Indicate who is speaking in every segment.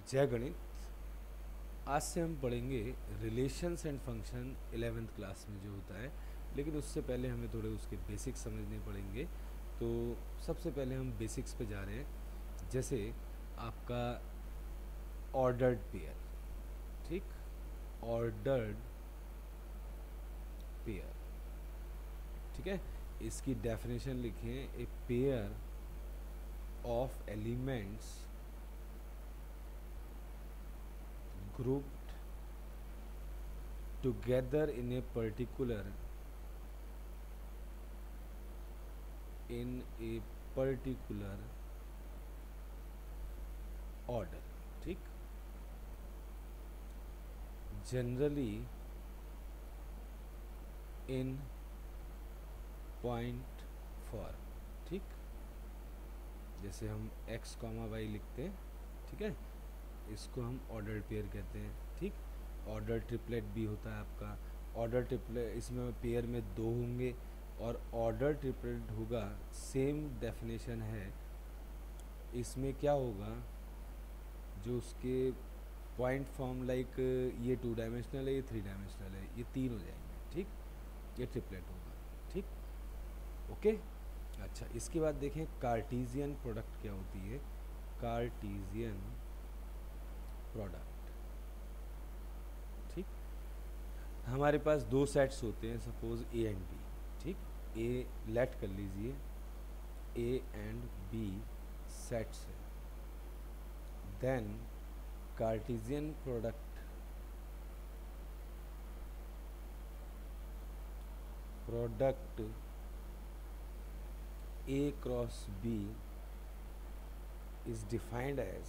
Speaker 1: जय गणित। आज से हम पढ़ेंगे relations and function 11th class में जो होता है, लेकिन उससे पहले हमें थोड़े उसके बेसिक्स समझने पड़ेंगे। तो सबसे पहले हम बेसिक्स पे जा रहे हैं। जैसे आपका ऑर्डर्ड पेयर, ठीक, ऑर्डर्ड पेयर, ठीक है। इसकी डेफिनेशन लिखें, A pair of elements grouped together in a particular order, ठीक। जनरली इन पॉइंट फॉर्म, ठीक। जैसे हम x, y लिखते हैं, ठीक है, इसको हम ऑर्डर पेयर कहते हैं, ठीक। ऑर्डर ट्रिपलेट भी होता है आपका। ऑर्डर ट्रिपलेट, इसमें पेयर में दो होंगे और ऑर्डर ट्रिपलेट होगा, सेम डेफिनेशन है। इसमें क्या होगा, जो उसके पॉइंट फॉर्म लाइक ये 2 डायमेंशनल है, ये 3 डायमेंशनल है, ये 3 हो जाएंगे, ठीक। ये ट्रिपलेट होगा, ठीक, ओके। अच्छा, इसके बाद देखें कार्टीजियन प्रोडक्ट क्या होती है। कार्टीजियन प्रोडक्ट, ठीक। हमारे पास दो सेट्स होते हैं, सपोज ए एंड बी, ठीक। ए लेट कर लीजिए, ए एंड बी सेट्स है। Then Cartesian product A cross B is defined as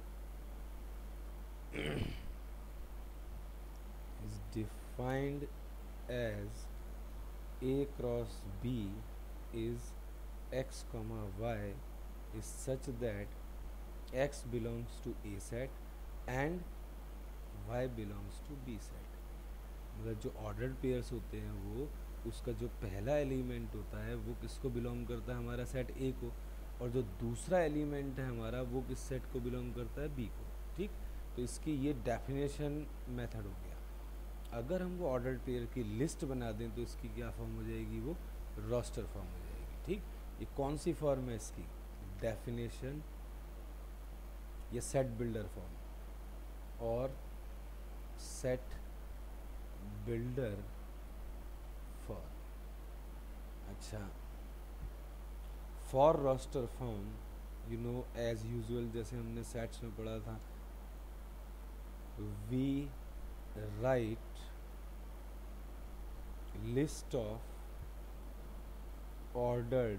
Speaker 1: A cross B is x comma y is such that x belongs to A set and y belongs to B set। मतलब जो ordered pairs होते हैं वो, उसका जो पहला element होता है वो किसको बिलोंग करता है, हमारा सेट ए को, और जो दूसरा एलिमेंट है हमारा वो किस सेट को बिलोंग करता है, बी को, ठीक। तो इसकी ये डेफिनेशन मेथड हो गया। अगर हम वो ऑर्डर्ड पेयर की लिस्ट बना दें तो इसकी क्या फॉर्म हो जाएगी, वो रोस्टर फॉर्म हो जाएगी, ठीक। ये कौन सी फॉर्म है इसकी, डेफिनेशन, ये सेट बिल्डर फॉर्म और सेट बिल्डर फॉर। अच्छा, for roster form, you know as usual, जैसे हमने सेट्स में पढ़ा था, we write list of ordered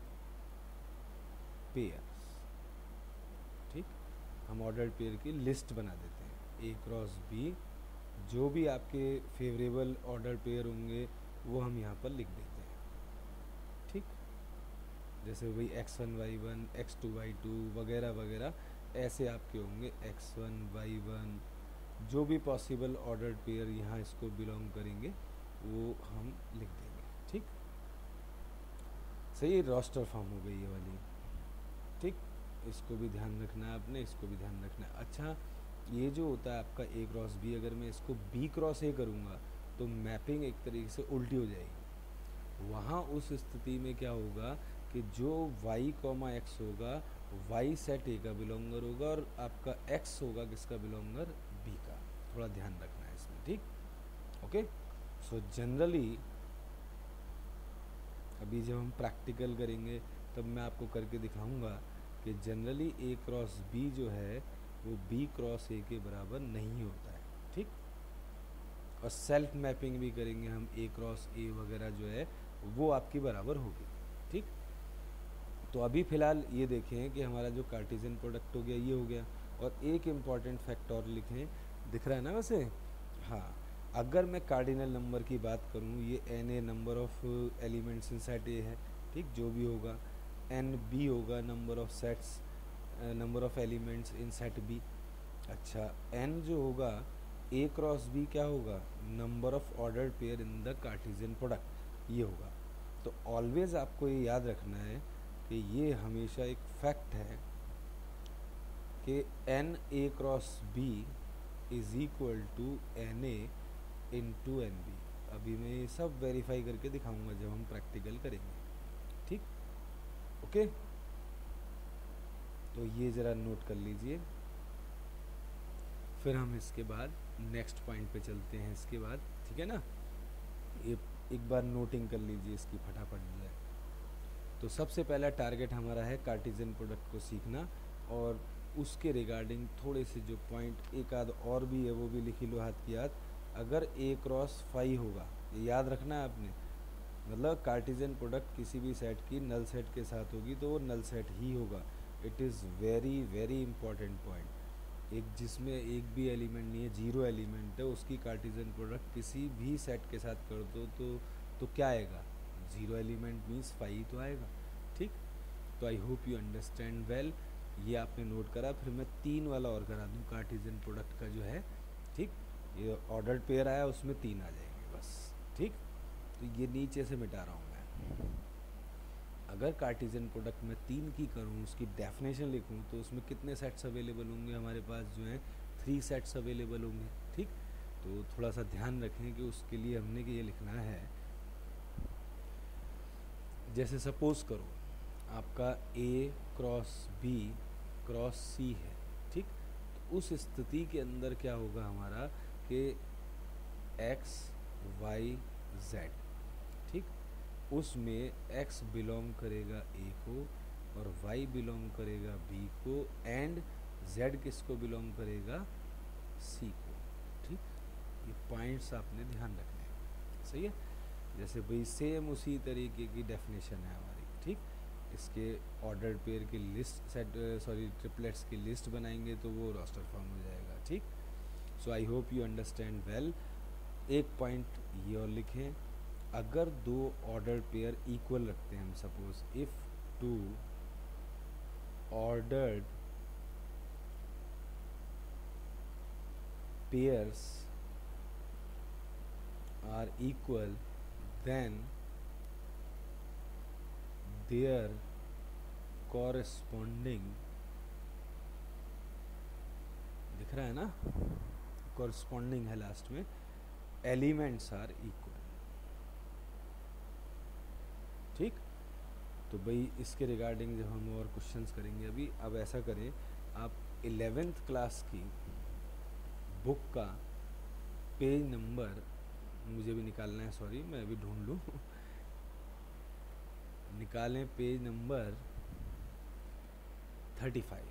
Speaker 1: pairs, ठीक। हम ऑर्डर्ड पेयर की लिस्ट बना देते हैं, ए क्रॉस बी, जो भी आपके फेवरेबल ऑर्डर पेयर होंगे वो हम यहाँ पर लिख देते हैं, ठीक। जैसे वही x1 y1 x2 y2 वगैरह वगैरह, ऐसे आपके होंगे x1 y1, जो भी पॉसिबल ऑर्डर पेयर यहाँ इसको बिलोंग करेंगे वो हम लिख देंगे, ठीक। सही, रोस्टर फॉर्म हो गई ये वाली, ठीक। इसको भी ध्यान रखना है आपने, इसको भी ध्यान रखना है। अच्छा, ये जो होता है आपका ए क्रॉस बी, अगर मैं इसको बी क्रॉस ए करूँगा तो मैपिंग एक तरीके से उल्टी हो जाएगी। वहाँ उस स्थिति में क्या होगा कि जो y कॉमा एक्स होगा, y सेट ए का बिलोंगर होगा और आपका x होगा किसका बिलोंगर, b का। थोड़ा ध्यान रखना है इसमें, ठीक, ओके। सो जनरली अभी जब हम प्रैक्टिकल करेंगे तब मैं आपको करके दिखाऊंगा कि जनरली ए क्रॉस बी जो है वो बी क्रॉस ए के बराबर नहीं होता है, ठीक। और सेल्फ मैपिंग भी करेंगे हम, ए क्रॉस ए वगैरह जो है वो आपकी बराबर होगी, ठीक। तो अभी फ़िलहाल ये देखें कि हमारा जो कार्टेशियन प्रोडक्ट हो गया ये हो गया। और एक इम्पॉर्टेंट फैक्ट और लिखें, दिख रहा है ना वैसे, हाँ। अगर मैं कार्डिनल नंबर की बात करूँ, ये N A number of elements in set A है, ठीक, जो भी होगा। एन बी होगा number of sets, number of elements in set B. अच्छा, एन जो होगा ए क्रॉस बी क्या होगा, number of ordered pair in the Cartesian product, ये होगा। तो ऑलवेज आपको ये याद रखना है कि ये हमेशा एक फैक्ट है कि N A cross B is equal to N A into N B. अभी मैं ये सब वेरीफाई करके दिखाऊंगा जब हम प्रैक्टिकल करेंगे, ठीक, ओके। तो ये ज़रा नोट कर लीजिए, फिर हम इसके बाद नेक्स्ट पॉइंट पे चलते हैं इसके बाद, ठीक है ना। ये एक बार नोटिंग कर लीजिए इसकी फटाफट जाए। तो सबसे पहला टारगेट हमारा है कार्टेशियन प्रोडक्ट को सीखना, और उसके रिगार्डिंग थोड़े से जो पॉइंट एक आध और भी है वो भी लिखी लो हाथ की याद। अगर ए क्रॉस फाई होगा, ये याद रखना है आपने, मतलब कार्टेशियन प्रोडक्ट किसी भी सेट की नल सेट के साथ होगी तो वो नल सेट ही होगा। It is very very important point. एक जिसमें एक भी एलिमेंट नहीं है, जीरो एलिमेंट है, उसकी कार्टेशियन प्रोडक्ट किसी भी सेट के साथ कर दो तो क्या आएगा, जीरो एलिमेंट मीन्स फाई तो आएगा, ठीक। तो I hope you understand well. ये आपने नोट करा, फिर मैं 3 वाला और करा दूँ कार्टेशियन प्रोडक्ट का जो है, ठीक। ये ऑर्डर्ड पेयर आया उसमें 3 आ जाएंगे बस, ठीक। तो ये नीचे से मिटा रहा हूँ मैं। अगर कार्टेशियन प्रोडक्ट में 3 की करूँ, उसकी डेफिनेशन लिखूँ, तो उसमें कितने सेट्स अवेलेबल होंगे हमारे पास, जो है 3 सेट्स अवेलेबल होंगे, ठीक। तो थोड़ा सा ध्यान रखें कि उसके लिए हमने कि ये लिखना है, जैसे सपोज करो आपका A cross B cross C है, ठीक। तो उस स्थिति के अंदर क्या होगा हमारा कि एक्स वाई जेड, ठीक, उसमें x बिलोंग करेगा a को और y बिलोंग करेगा b को, एंड z किसको बिलोंग करेगा, c को, ठीक। ये पॉइंट्स आपने ध्यान रखने हैं, सही है। जैसे भाई सेम उसी तरीके की डेफिनेशन है हमारी, ठीक। इसके ऑर्डर्ड पेयर की लिस्ट सेट ट्रिपलेट्स की लिस्ट बनाएंगे तो वो रोस्टर फॉर्म हो जाएगा, ठीक। So I hope you understand well. एक पॉइंट ये और लिखें, अगर 2 ऑर्डर पेयर इक्वल रखते हैं हम, suppose if 2 ordered pairs are equal, then their corresponding, दिख रहा है ना, कॉरेस्पॉन्डिंग है लास्ट में, एलिमेंट्स आर इक्वल, ठीक। तो भाई इसके रिगार्डिंग जब हम और क्वेश्चंस करेंगे अभी, अब ऐसा करें, आप 11th क्लास की बुक का पेज नंबर, मुझे भी निकालना है, सॉरी मैं अभी ढूंढ लूँ निकालें पेज नंबर 33,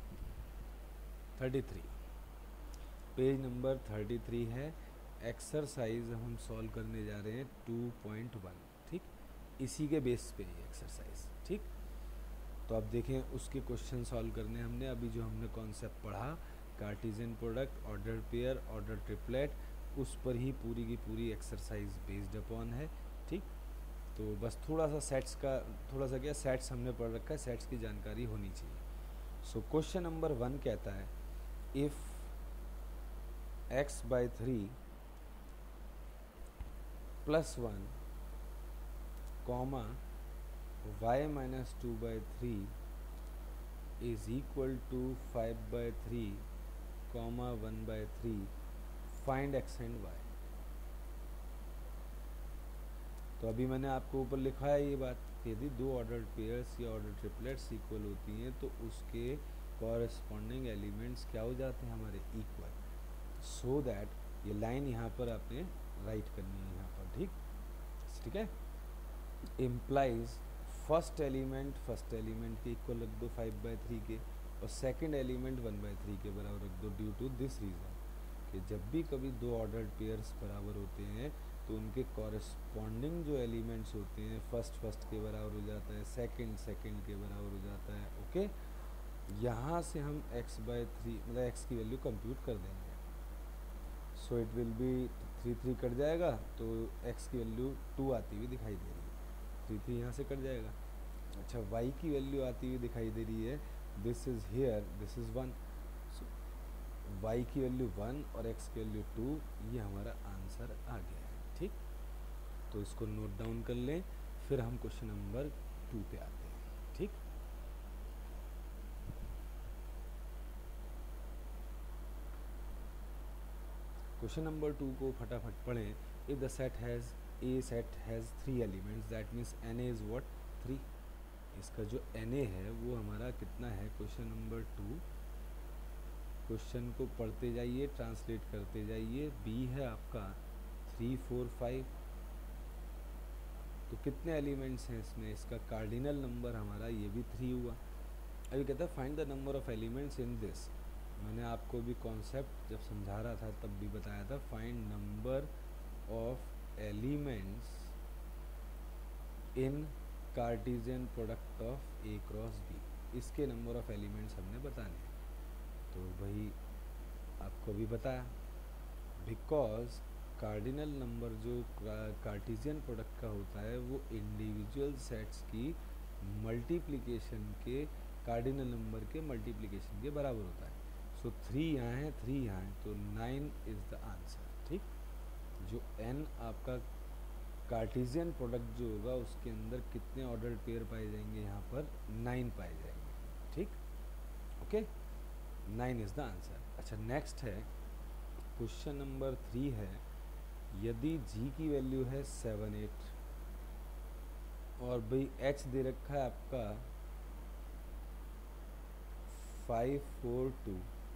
Speaker 1: पेज नंबर 33 है। एक्सरसाइज हम सॉल्व करने जा रहे हैं 2.1, ठीक। इसी के बेस पे ये एक्सरसाइज, ठीक। तो अब देखें उसके क्वेश्चन सॉल्व करने हमने, अभी जो हमने कॉन्सेप्ट पढ़ा Cartesian product, order pair, order triplet, उस पर ही पूरी की पूरी एक्सरसाइज बेस्ड अपॉन है, ठीक। तो बस थोड़ा सा सेट्स का, थोड़ा सा क्या सेट्स हमने पढ़ रखा है, सेट्स की जानकारी होनी चाहिए। सो क्वेश्चन नंबर 1 कहता है, if x/3 + 1, y-2/3 is equal to 5/3, 1/3, find x and y। तो अभी मैंने आपको ऊपर लिखा है ये बात कि यदि 2 ऑर्डर्ड पेयर्स या ऑर्डर ट्रिपलेट्स इक्वल होती हैं तो उसके कॉरेस्पॉन्डिंग एलिमेंट्स क्या हो जाते हैं हमारे, इक्वल। सो दैट ये लाइन यहाँ पर आपने राइट करनी है यहाँ पर, ठीक है। इम्प्लाइज फर्स्ट एलिमेंट के इक्वल रख दो 5/3 के, और सेकंड एलिमेंट 1/3 के बराबर रख दो, ड्यू टू दिस रीज़न कि जब भी कभी 2 ऑर्डर्ड पेयर्स बराबर होते हैं तो उनके कॉरेस्पॉन्डिंग जो एलिमेंट्स होते हैं, फर्स्ट के बराबर हो जाता है, सेकंड के बराबर हो जाता है, ओके। यहाँ से हम x/3 मतलब x की वैल्यू कंप्यूट कर देंगे। So it will be 3 cut जाएगा तो x की वैल्यू 2 आती हुई दिखाई दे रही है, 3 यहाँ से कट जाएगा। अच्छा, y की वैल्यू आती हुई दिखाई दे रही है, this is here, this is 1। So y की वैल्यू 1 और x की वैल्यू 2, ये हमारा आंसर आ गया है, ठीक। तो इसको नोट डाउन कर लें, फिर हम क्वेश्चन नंबर 2 पे आते हैं, ठीक। क्वेश्चन नंबर 2 को फटाफट पढ़ें. If the set has a set has 3 elements that means N A is what 3. इसका जो एन ए है वो हमारा कितना है. क्वेश्चन नंबर 2, क्वेश्चन को पढ़ते जाइए, ट्रांसलेट करते जाइए. बी है आपका 3 4 5. तो कितने एलिमेंट्स हैं इसमें. इसका कार्डिनल नंबर हमारा ये भी 3 हुआ. अभी कहता है find the number of elements in this. मैंने आपको भी कॉन्सेप्ट जब समझा रहा था तब भी बताया था. Find number of elements in Cartesian product of A cross B. इसके नंबर ऑफ एलिमेंट्स हमने बताने हैं. तो भाई आपको भी बताया, बिकॉज कार्डिनल नंबर जो कार्टेशियन प्रोडक्ट का होता है वो इंडिविजुअल सेट्स की मल्टीप्लिकेशन के कार्डिनल नंबर के मल्टीप्लिकेशन के बराबर होता है. सो 3 यहाँ है, 3 यहाँ है, तो 9 इज़ द आंसर. ठीक, जो n आपका कार्टेशियन प्रोडक्ट जो होगा उसके अंदर कितने ऑर्डर्ड पेयर पाए जाएंगे, यहाँ पर 9 पाए जाएंगे. ठीक, ओके, 9 इज़ द आंसर. अच्छा, नेक्स्ट है क्वेश्चन नंबर 3 है. यदि g की वैल्यू है 7 8 और भाई h दे रखा है आपका 5 4 2,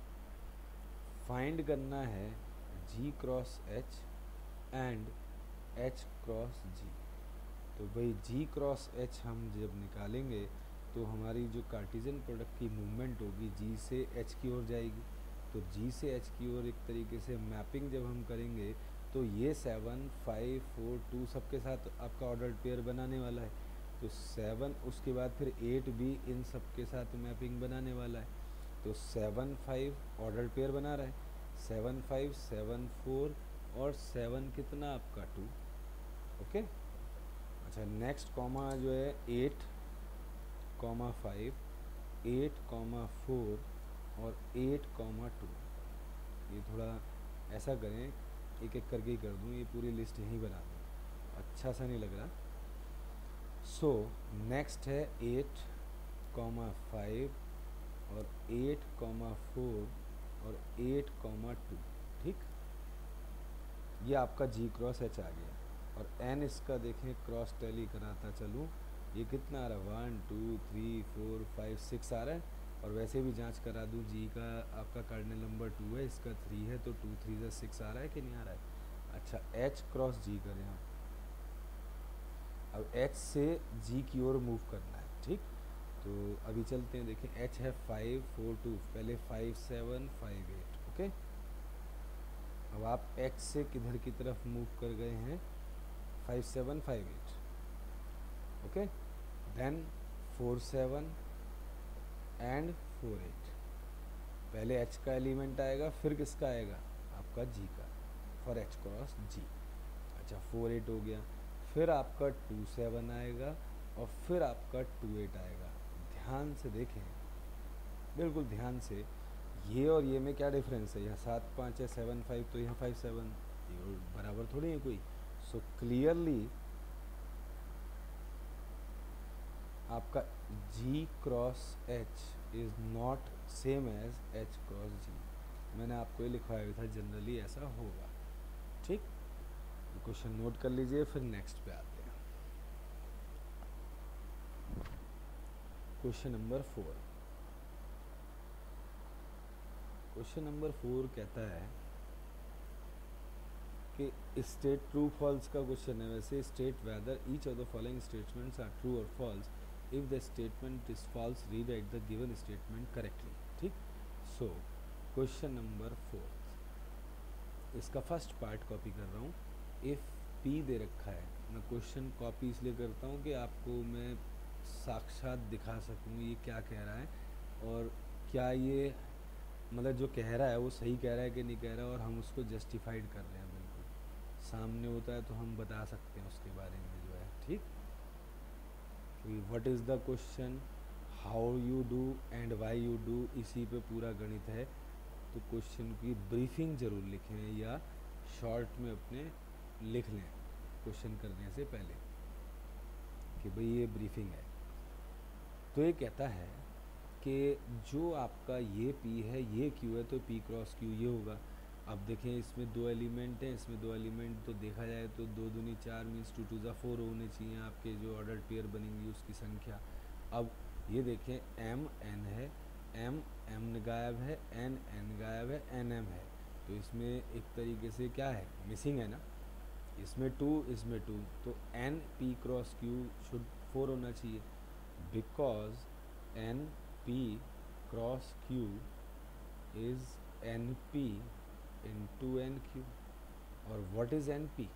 Speaker 1: फाइंड करना है g cross h and h cross g. तो भाई g क्रॉस h हम जब निकालेंगे तो हमारी जो कार्टेशियन प्रोडक्ट की मूवमेंट होगी g से h की ओर जाएगी. तो g से h की ओर एक तरीके से मैपिंग जब हम करेंगे तो ये 7 5 4 2 सबके साथ आपका ऑर्डर्ड पेयर बनाने वाला है. तो 7 उसके बाद फिर 8 भी इन सबके साथ मैपिंग बनाने वाला है. तो 7 5 ऑर्डर्ड पेयर बना रहा है. 7 5 7 4 और 7 कितना आपका 2. ओके. अच्छा, नेक्स्ट कॉमा जो है 8 कॉमा 5 8 कॉमा 4 और 8 कॉमा 2. ये थोड़ा ऐसा करें, एक एक करके ही कर दूँ, ये पूरी लिस्ट यहीं बना दूँ, अच्छा सा नहीं लग रहा. सो नेक्स्ट है 8 कॉमा 5 और 8 कॉमा 4 और 8 कॉमा 2. ठीक, ये आपका जी क्रॉस एच आ गया. और एन इसका देखें, क्रॉस टैली कराता चलूँ, ये कितना आ रहा है 1 2 3 4 5 6 आ रहा है. और वैसे भी जांच करा दूँ, जी का आपका कार्डिनल नंबर 2 है, इसका 3 है, तो 2 3 6 आ रहा है कि नहीं आ रहा है. अच्छा, एच क्रॉस जी करें हम. अब एच से जी की ओर मूव करना है. ठीक, तो अभी चलते हैं. देखें, एच है 5 4 2, पहले 5 7 5 8. ओके, अब आप एच से किधर की तरफ मूव कर गए हैं, 5 7 5 8. Okay, then 4 7 and 4 8. पहले एच का एलिमेंट आएगा, फिर किसका आएगा, आपका जी का, फॉर एच क्रॉस जी. अच्छा, 4 8 हो गया. फिर आपका 2 7 आएगा और फिर आपका 2 8 आएगा. ध्यान से देखें, बिल्कुल ध्यान से, ये और ये में क्या डिफरेंस है. यहाँ 7 5 है, 7 5, तो यहाँ 5 7, ये बराबर थोड़ी है कोई. सो क्लियरली आपका G cross H is not same as H cross G. मैंने आपको ये लिखवाया था, जनरली ऐसा होगा. ठीक, क्वेश्चन नोट कर लीजिए, फिर नेक्स्ट पे आते हैं. Question number 4. क्वेश्चन नंबर 4 कहता है कि स्टेट ट्रू फॉल्स का क्वेश्चन है. वैसे state whether each of the following statements are true और false. If the statement is false, rewrite the given statement correctly. ठीक, सो क्वेश्चन नंबर 4, इसका first part copy कर रहा हूँ. इफ़ पी दे रखा है, मैं क्वेश्चन कॉपी इसलिए करता हूँ कि आपको मैं साक्षात दिखा सकूँ ये क्या कह रहा है और क्या ये मतलब जो कह रहा है वो सही कह रहा है कि नहीं कह रहा है, और हम उसको जस्टिफाइड कर रहे हैं. बिल्कुल सामने होता है तो हम बता सकते हैं उसके बारे में जो है. ठीक, what is the question, how you do and why you do, इसी पे पूरा गणित है. तो क्वेश्चन की ब्रीफिंग ज़रूर लिखें या शॉर्ट में अपने लिख लें क्वेश्चन करने से पहले कि भाई ये ब्रीफिंग है. तो ये कहता है कि जो आपका ये P है, ये Q है, तो P क्रॉस Q ये होगा. अब देखें इसमें दो एलिमेंट हैं, इसमें दो एलिमेंट तो देखा जाए तो 2 दूनी 4 मीन्स 2 टू ज़ा 4 होने चाहिए आपके जो ऑर्डर पेयर बनेंगी उसकी संख्या। अब ये देखें एम एन है, एम एम गायब है, एन एन गायब है, एन एम है, तो इसमें एक तरीके से क्या है, मिसिंग है ना, इसमें 2 इसमें 2, तो N P cross Q should 4 होना चाहिए, because N P cross Q is N P into N Q. और what is N P?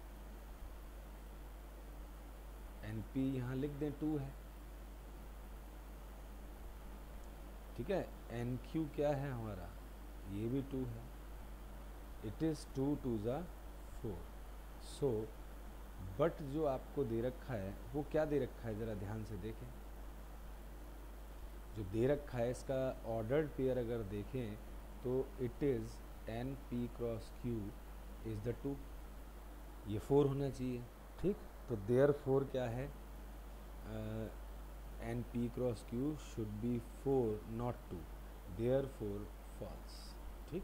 Speaker 1: N P यहाँ लिख दें 2 है, ठीक है। एन क्यू क्या है हमारा, ये भी 2 है, इट इज़ 2 टू ज़ा 4। सो बट जो आपको दे रखा है वो क्या दे रखा है, ज़रा ध्यान से देखें। जो दे रखा है इसका ऑर्डर्ड पेयर अगर देखें तो it is N P cross Q is the 2, ये 4 होना चाहिए, ठीक। तो देयर 4 क्या है, N P cross Q should be 4 not 2, there 4 false, ठीक।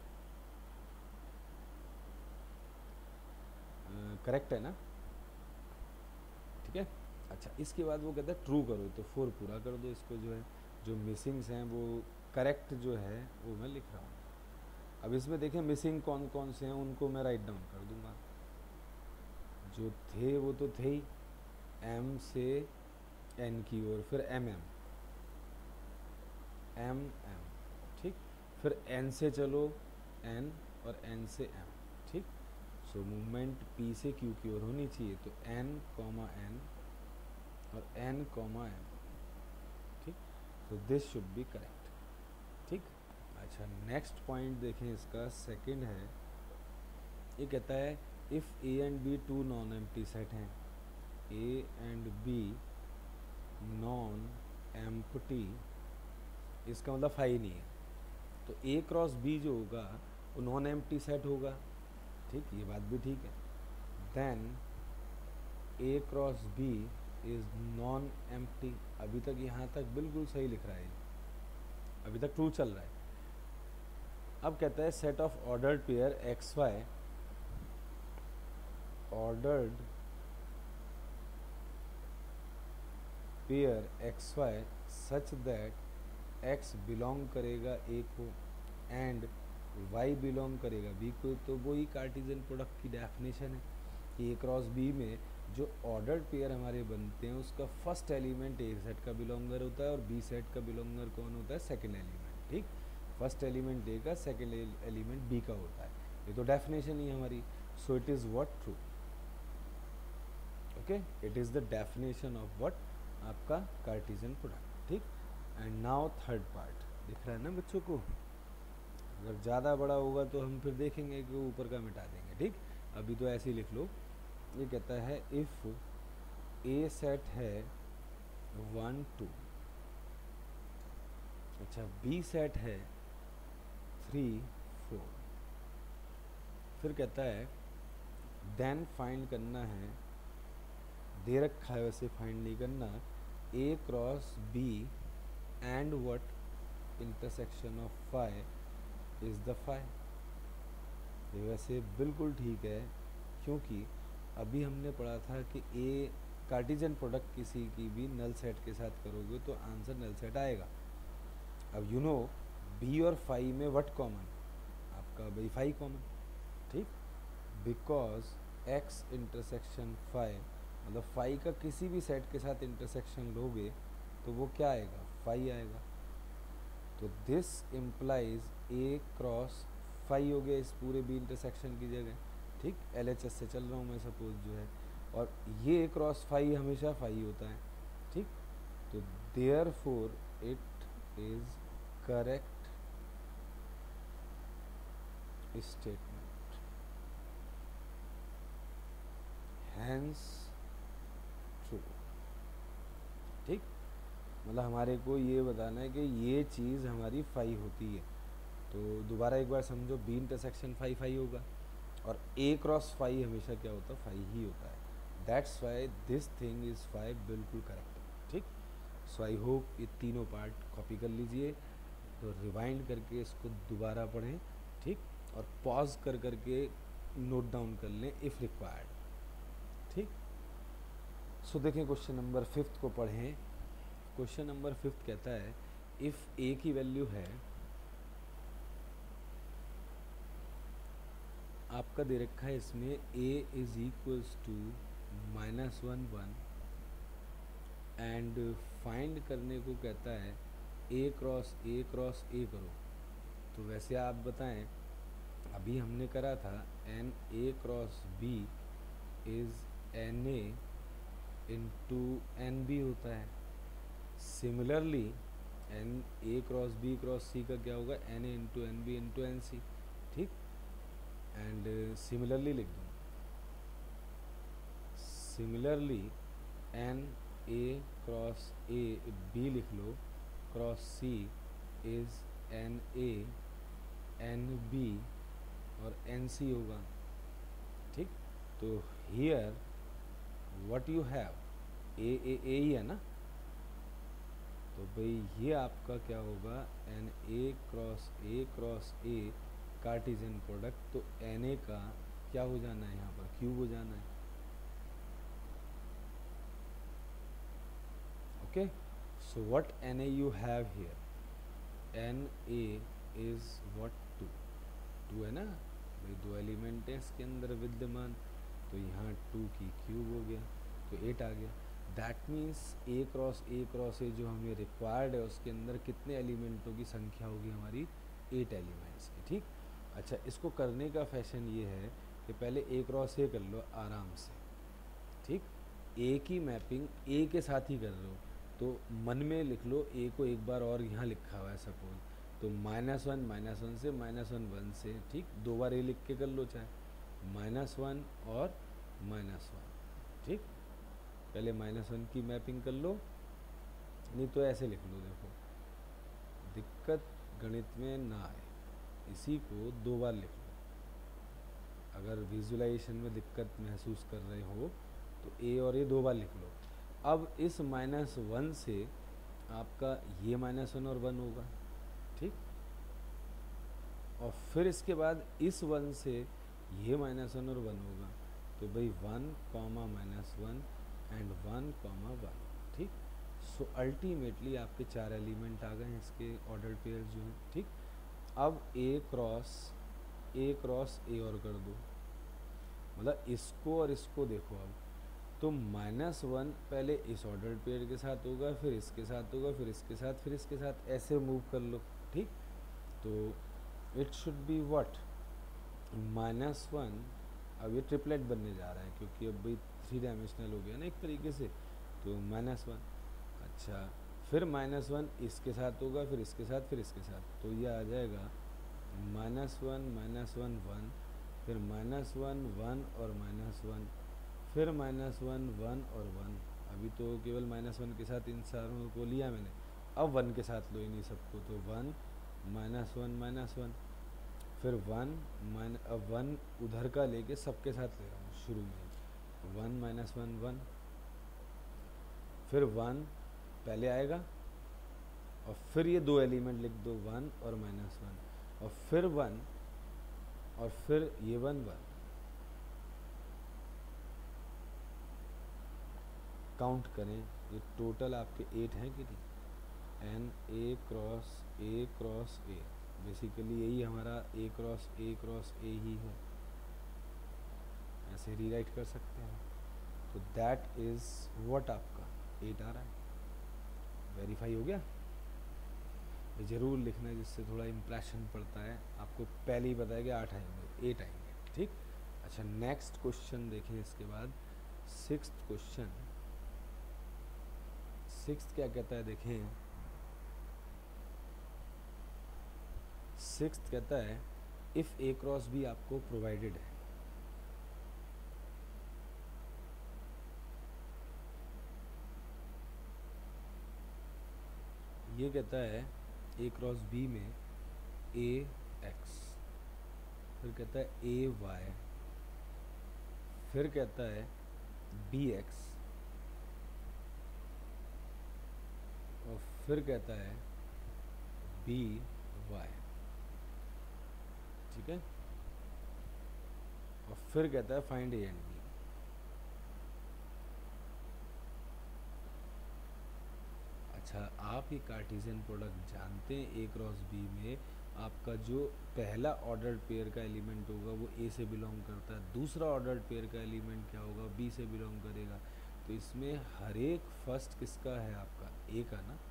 Speaker 1: करेक्ट है ना, ठीक है। अच्छा, इसके बाद वो कहता है ट्रू करो, तो 4 पूरा कर दो इसको, जो है जो मिसिंग्स हैं वो करेक्ट जो है वो मैं लिख रहा हूँ। अब इसमें देखें मिसिंग कौन कौन से हैं उनको मैं राइट डाउन कर दूंगा। जो थे वो तो थे ही, एम से एन की ओर, फिर एम एम एम एम, ठीक। फिर एन से चलो एन, और एन से एम, ठीक। सो मूवमेंट पी से क्यू की ओर होनी चाहिए, तो एन कॉमा एन और एन कॉमा एम, ठीक। तो दिस शुड बी करेक्ट, ठीक। अच्छा, नेक्स्ट पॉइंट देखें, इसका सेकंड है, ये कहता है if A and B 2 non empty set हैं, A and B non empty, इसका मतलब फाई नहीं है, तो ए क्रॉस बी जो होगा वो नॉन एम्प्टी सेट होगा, ठीक, ये बात भी ठीक है। Then A cross B is non empty, अभी तक यहाँ तक बिल्कुल सही लिख रहा है, अभी तक ट्रू चल रहा है। अब कहता है set of ordered pair X Y, ordered pair X Y such that X belong करेगा ए को एंड वाई बिलोंग करेगा बी को, तो वही कार्टिजन प्रोडक्ट की डेफिनेशन है कि ए क्रॉस बी में जो ऑर्डर्ड पेयर हमारे बनते हैं उसका फर्स्ट एलिमेंट ए सेट का बिलोंगर होता है और बी सेट का बिलोंगर कौन होता है, सेकंड एलिमेंट, ठीक। फर्स्ट एलिमेंट ए का, सेकंड एलिमेंट बी का होता है, ये तो डेफिनेशन ही हमारी। So it is what, true, okay, it is the definition of what, आपका कार्टिजन प्रोडक्ट, ठीक। एंड नाउ थर्ड पार्ट दिख रहा है ना बच्चों को, अगर ज़्यादा बड़ा होगा तो हम फिर देखेंगे कि ऊपर का मिटा देंगे, ठीक। अभी तो ऐसे ही लिख लो। ये कहता है इफ़ ए सेट है 1 2, अच्छा बी सेट है 3 4, फिर कहता है देन फाइंड करना है, दे रखा है वैसे फाइंड नहीं करना, A cross B and what intersection of phi is the phi. ये वैसे बिल्कुल ठीक है, क्योंकि अभी हमने पढ़ा था कि ए कार्टिजन प्रोडक्ट किसी की भी नल सेट के साथ करोगे तो आंसर नल सेट आएगा। अब यू नो बी और फाई में व्हाट कॉमन, आपका भाई फाई कॉमन, ठीक, बिकॉज एक्स इंटरसेक्शन फाई, मतलब फाई का किसी भी सेट के साथ इंटरसेक्शन लोगे तो वो क्या आएगा, फाई आएगा। तो this implies A cross phi हो गया इस पूरे बी इंटरसेक्शन की जगह, ठीक। LHS से चल रहा हूँ मैं सपोज जो है, और ये क्रॉस फाई हमेशा फाई होता है, ठीक। तो therefore it is correct statement, hence true, ठीक। मतलब हमारे को ये बताना है कि ये चीज़ हमारी फाई होती है। तो दोबारा एक बार समझो, बी इंटरसेक्शन फाई फाई होगा और ए क्रॉस फाई हमेशा क्या होता है, फाई ही होता है। That's why this thing is phi, बिल्कुल करेक्ट, ठीक। सो आई होप ये तीनों पार्ट कॉपी कर लीजिए, तो रिवाइंड करके इसको दोबारा पढ़ें, ठीक। और पॉज कर करके नोट डाउन कर लें इफ़ रिक्वायर्ड। ठीक। सो देखें क्वेश्चन नंबर 5 को पढ़ें। क्वेश्चन नंबर 5 कहता है इफ़ ए की वैल्यू है, आपका दे रखा है इसमें a is equals to -1 1 and find करने को कहता है a क्रॉस a करो। तो वैसे आप बताएं, अभी हमने करा था N A cross B is N A into N B होता है। Similarly N A cross C का क्या होगा, N A into N B into N C. ठीक। एंड सिमिलरली लिख दूँ, similarly N A cross A B लिख लो, cross C is N A N B और एन सी होगा। ठीक। तो here what you have, A ही है ना, तो भाई ये आपका क्या होगा, N A cross A Cartesian product. तो एन ए का क्या हो जाना है, यहाँ पर क्यूब हो जाना है। Okay. So what N A you have here, N A is what 2 है ना भाई, 2 एलिमेंट है इसके अंदर विद्यमान, तो यहाँ 2 की क्यूब हो गया, तो 8 आ गया। That means A cross A जो हमें रिक्वायर्ड है उसके अंदर कितने एलिमेंटों की संख्या होगी हमारी, 8 एलिमेंट्स की। ठीक। अच्छा, इसको करने का फैशन ये है कि पहले ए क्रॉस ए कर लो आराम से। ठीक। ए की मैपिंग ए के साथ ही कर रहे हो, तो मन में लिख लो ए को एक बार और यहाँ लिखा हुआ है सपोज, तो -1 से -1 से। ठीक। 2 बार ए लिख के कर लो, चाहे -1 और -1। ठीक। पहले -1 की मैपिंग कर लो, नहीं तो ऐसे लिख लो। देखो दिक्कत गणित में ना आए, इसी को 2 बार लिख लो। अगर विजुलाइजेशन में दिक्कत महसूस कर रहे हो तो ए और ए 2 बार लिख लो। अब इस -1 से आपका ये -1 और 1 होगा। ठीक। और फिर इसके बाद इस 1 से ये -1 और 1 होगा, तो भाई 1, -1 एंड 1, 1। ठीक। सो अल्टीमेटली आपके 4 एलिमेंट आ गए हैं इसके ऑर्डर पेयर जो हैं। ठीक। अब ए क्रॉस ए और कर दो, मतलब इसको और इसको देखो। अब तो -1 पहले इस ऑर्डर पेयर के साथ होगा, फिर इसके साथ होगा, फिर इसके साथ, फिर इसके साथ, ऐसे मूव कर लो। ठीक। तो इट शुड बी व्हाट, -1। अब ये ट्रिपलेट बनने जा रहा है क्योंकि अब भाई 3 डायमेंशनल हो गया ना एक तरीके से, तो -1। अच्छा, फिर -1 इसके साथ होगा, फिर इसके साथ, फिर इसके साथ, तो ये आ जाएगा -1 -1 1, फिर -1 1 और -1, फिर -1 1 और 1। अभी तो केवल -1 के साथ इन सारों को लिया मैंने, अब 1 के साथ लो इन्हीं सबको, तो 1 -1 फिर 1 अब 1 उधर का लेके सबके साथ ले रहा हूँ शुरू में, 1 -1 1, फिर 1 पहले आएगा और फिर ये 2 एलिमेंट लिख दो, 1 और -1, और फिर 1 और फिर ये 1 1। काउंट करें, ये टोटल आपके 8 हैं कि नहीं, N A cross A, basically यही हमारा ए क्रॉस ए ही है, ऐसे रीराइट कर सकते हैं। तो दैट इज़ व्हाट आपका 8 आ रहा है। वेरीफाई हो गया। ये ज़रूर लिखना है जिससे थोड़ा इम्प्रेशन पड़ता है। आपको पहले ही बताया कि 8 आएंगे, 8 आएंगे। ठीक। अच्छा, नेक्स्ट क्वेश्चन देखें इसके बाद, 6th क्वेश्चन। 6th क्या कहता है देखें, 6th कहता है इफ़ ए क्रॉस बी आपको प्रोवाइडेड है, ये कहता है ए क्रॉस बी में ए एक्स, फिर कहता है ए वाई, फिर कहता है बी एक्स, और फिर कहता है बी वाई। ठीक है। फिर कहता है फाइंड ए एंड बी। अच्छा, आप ये कार्टेशियन प्रोडक्ट जानते हैं, ए क्रॉस बी में आपका जो पहला ऑर्डर्ड पेयर का एलिमेंट होगा वो ए से बिलोंग करता है, दूसरा ऑर्डर्ड पेयर का एलिमेंट क्या होगा, बी से बिलोंग करेगा। तो इसमें हर एक फर्स्ट किसका है, आपका ए का ना।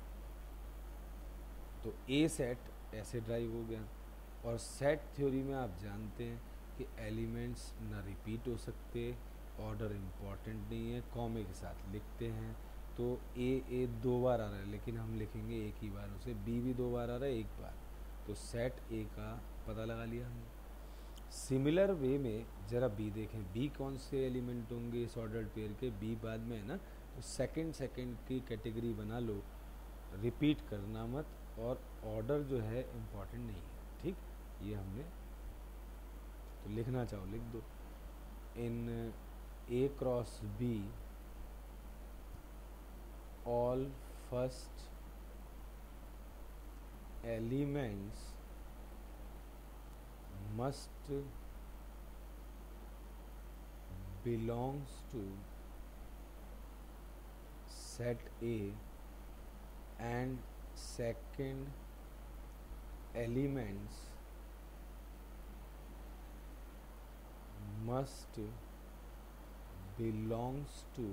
Speaker 1: तो ए सेट ऐसे ड्राइव हो गया। और सेट थ्योरी में आप जानते हैं कि एलिमेंट्स ना रिपीट हो सकते, ऑर्डर इम्पॉर्टेंट नहीं है, कॉमे के साथ लिखते हैं। तो ए दो बार आ रहा है लेकिन हम लिखेंगे एक ही बार उसे, बी भी दो बार आ रहा है एक बार। तो सेट ए का पता लगा लिया हमने। सिमिलर वे में ज़रा बी देखें, बी कौन से एलिमेंट होंगे इस ऑर्डर्ड पेयर के, बी बाद में है ना। तो सेकंड की कैटेगरी बना लो, रिपीट करना मत, और ऑर्डर जो है इम्पॉर्टेंट नहीं है, ठीक। ये हमने तो लिखना चाहो लिख दो। In A cross B all first elements must belongs to set A and second elements must belongs to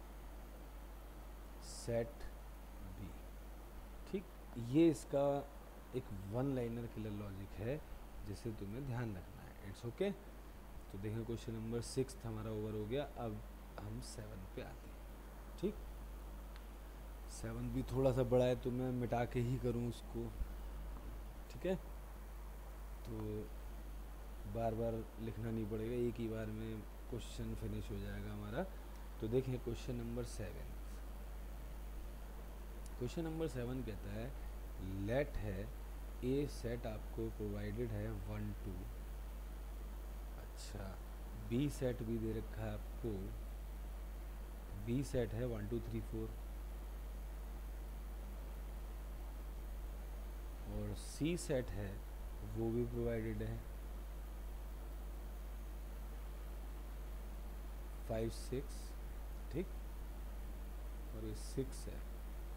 Speaker 1: set B, ठीक। ये इसका एक वन लाइनर किलर लॉजिक है जिसे तुम्हें ध्यान रखना है। It's okay. तो देखें क्वेश्चन नंबर 6 हमारा ओवर हो गया। अब हम 7 पे आते हैं, ठीक। 7 भी थोड़ा सा बड़ा है तो मैं मिटा के ही करूँ उसको, ठीक है। तो बार बार लिखना नहीं पड़ेगा, एक ही बार में क्वेश्चन फिनिश हो जाएगा हमारा। तो देखें क्वेश्चन नंबर 7। क्वेश्चन नंबर 7 कहता है लेट है ए सेट आपको प्रोवाइडेड है 1 2। अच्छा, बी सेट भी दे रखा है आपको, बी सेट है 1 2 3 4। और सी सेट है वो भी प्रोवाइडेड है 5 6, ठीक। और ये 6 है।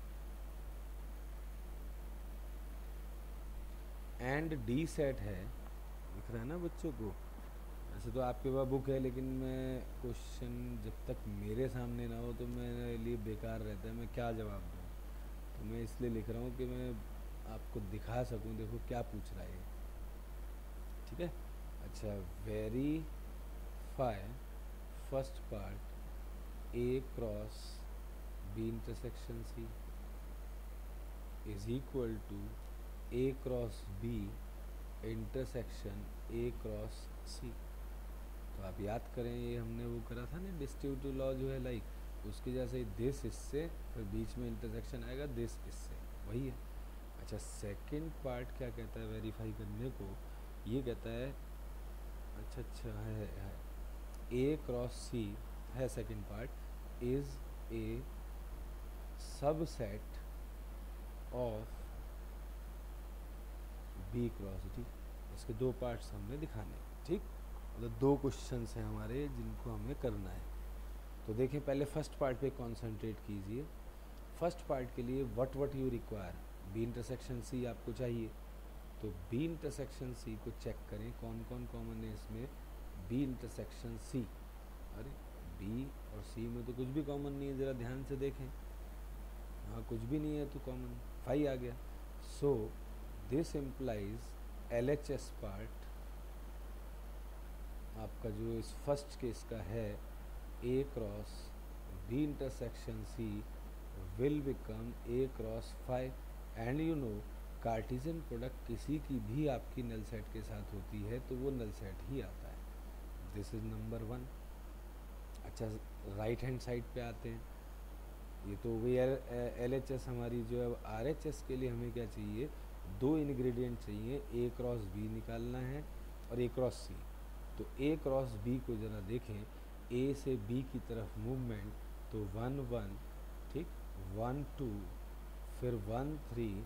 Speaker 1: एंड डी सेट है, दिख रहा है ना बच्चों को। ऐसे तो आपके पास बुक है लेकिन मैं क्वेश्चन जब तक मेरे सामने ना हो तो मेरे लिए बेकार रहता है, मैं क्या जवाब दूँ। तो मैं इसलिए लिख रहा हूँ कि मैं आपको दिखा सकूँ, देखो क्या पूछ रहा है ये, ठीक है। अच्छा, verify first part A cross B intersection C is equal to A cross B intersection A cross C. तो आप याद करें, ये हमने वो करा था ना डिस्ट्रीब्यूटिव लॉ जो है, लाइक उसके जैसे दिस इससे, फिर बीच में इंटरसेक्शन आएगा दिस इससे, वही है। अच्छा, सेकंड पार्ट क्या कहता है वेरीफाई करने को, ये कहता है अच्छा है ए क्रॉस सी है second part is A subset of B cross D. इसके दो पार्ट्स हमने दिखाने, ठीक। मतलब दो क्वेश्चंस हैं हमारे जिनको हमें करना है। तो देखें, पहले फर्स्ट पार्ट पे कंसंट्रेट कीजिए। फर्स्ट पार्ट के लिए what you require, B intersection C आपको चाहिए। तो बी इंटरसेक्शन सी को चेक करें कौन कौन कॉमन है इसमें। बी इंटरसेक्शन सी, अरे बी और सी में तो कुछ भी कॉमन नहीं है, ज़रा ध्यान से देखें। हाँ, कुछ भी नहीं है तो कॉमन 5 आ गया। So this implies LHS part आपका जो इस फर्स्ट केस का है A cross B intersection C will become A cross 5। And you know Cartesian product किसी की भी आपकी नल सेट के साथ होती है तो वो नल सेट ही आता है। This is number 1। अच्छा, राइट हैंड साइड पे आते हैं। ये तो वही LHS हमारी जो है। RHS के लिए हमें क्या चाहिए, दो इंग्रेडिएंट चाहिए, ए क्रॉस बी निकालना है और ए क्रॉस सी। तो ए क्रॉस बी को ज़रा देखें, ए से बी की तरफ मूवमेंट, तो 1 1, ठीक, 1 2, फिर 1 3,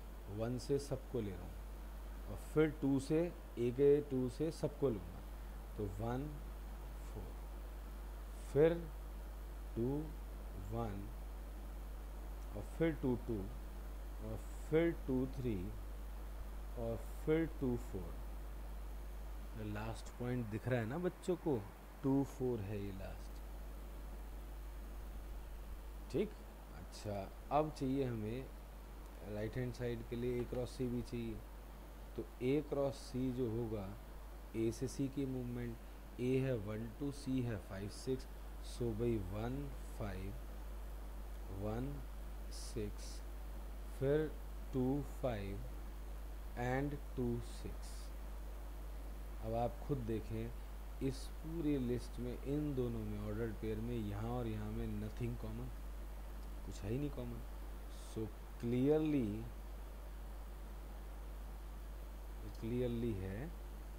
Speaker 1: 1 से सबको ले रहा हूँ और फिर 2 से, ए के 2 से सबको लूँगा। तो 1 4, फिर 2 1, और फिर 2 2, और फिर 2 3, और फिर 2 4। लास्ट पॉइंट दिख रहा है ना बच्चों को, 2 4 है ये लास्ट। ठीक। अच्छा, अब चाहिए हमें राइट हैंड साइड के लिए ए क्रॉस सी भी चाहिए। तो ए क्रॉस सी जो होगा, ए से सी की मूवमेंट, ए है 1 2, सी है 5 6, सो भाई 1 5 1 6, फिर 2 5 एंड 2 6। अब आप खुद देखें इस पूरी लिस्ट में, इन दोनों में ऑर्डर्ड पेयर में, यहाँ और यहाँ में नथिंग कॉमन, कुछ है ही नहीं कॉमन। सो क्लियरली है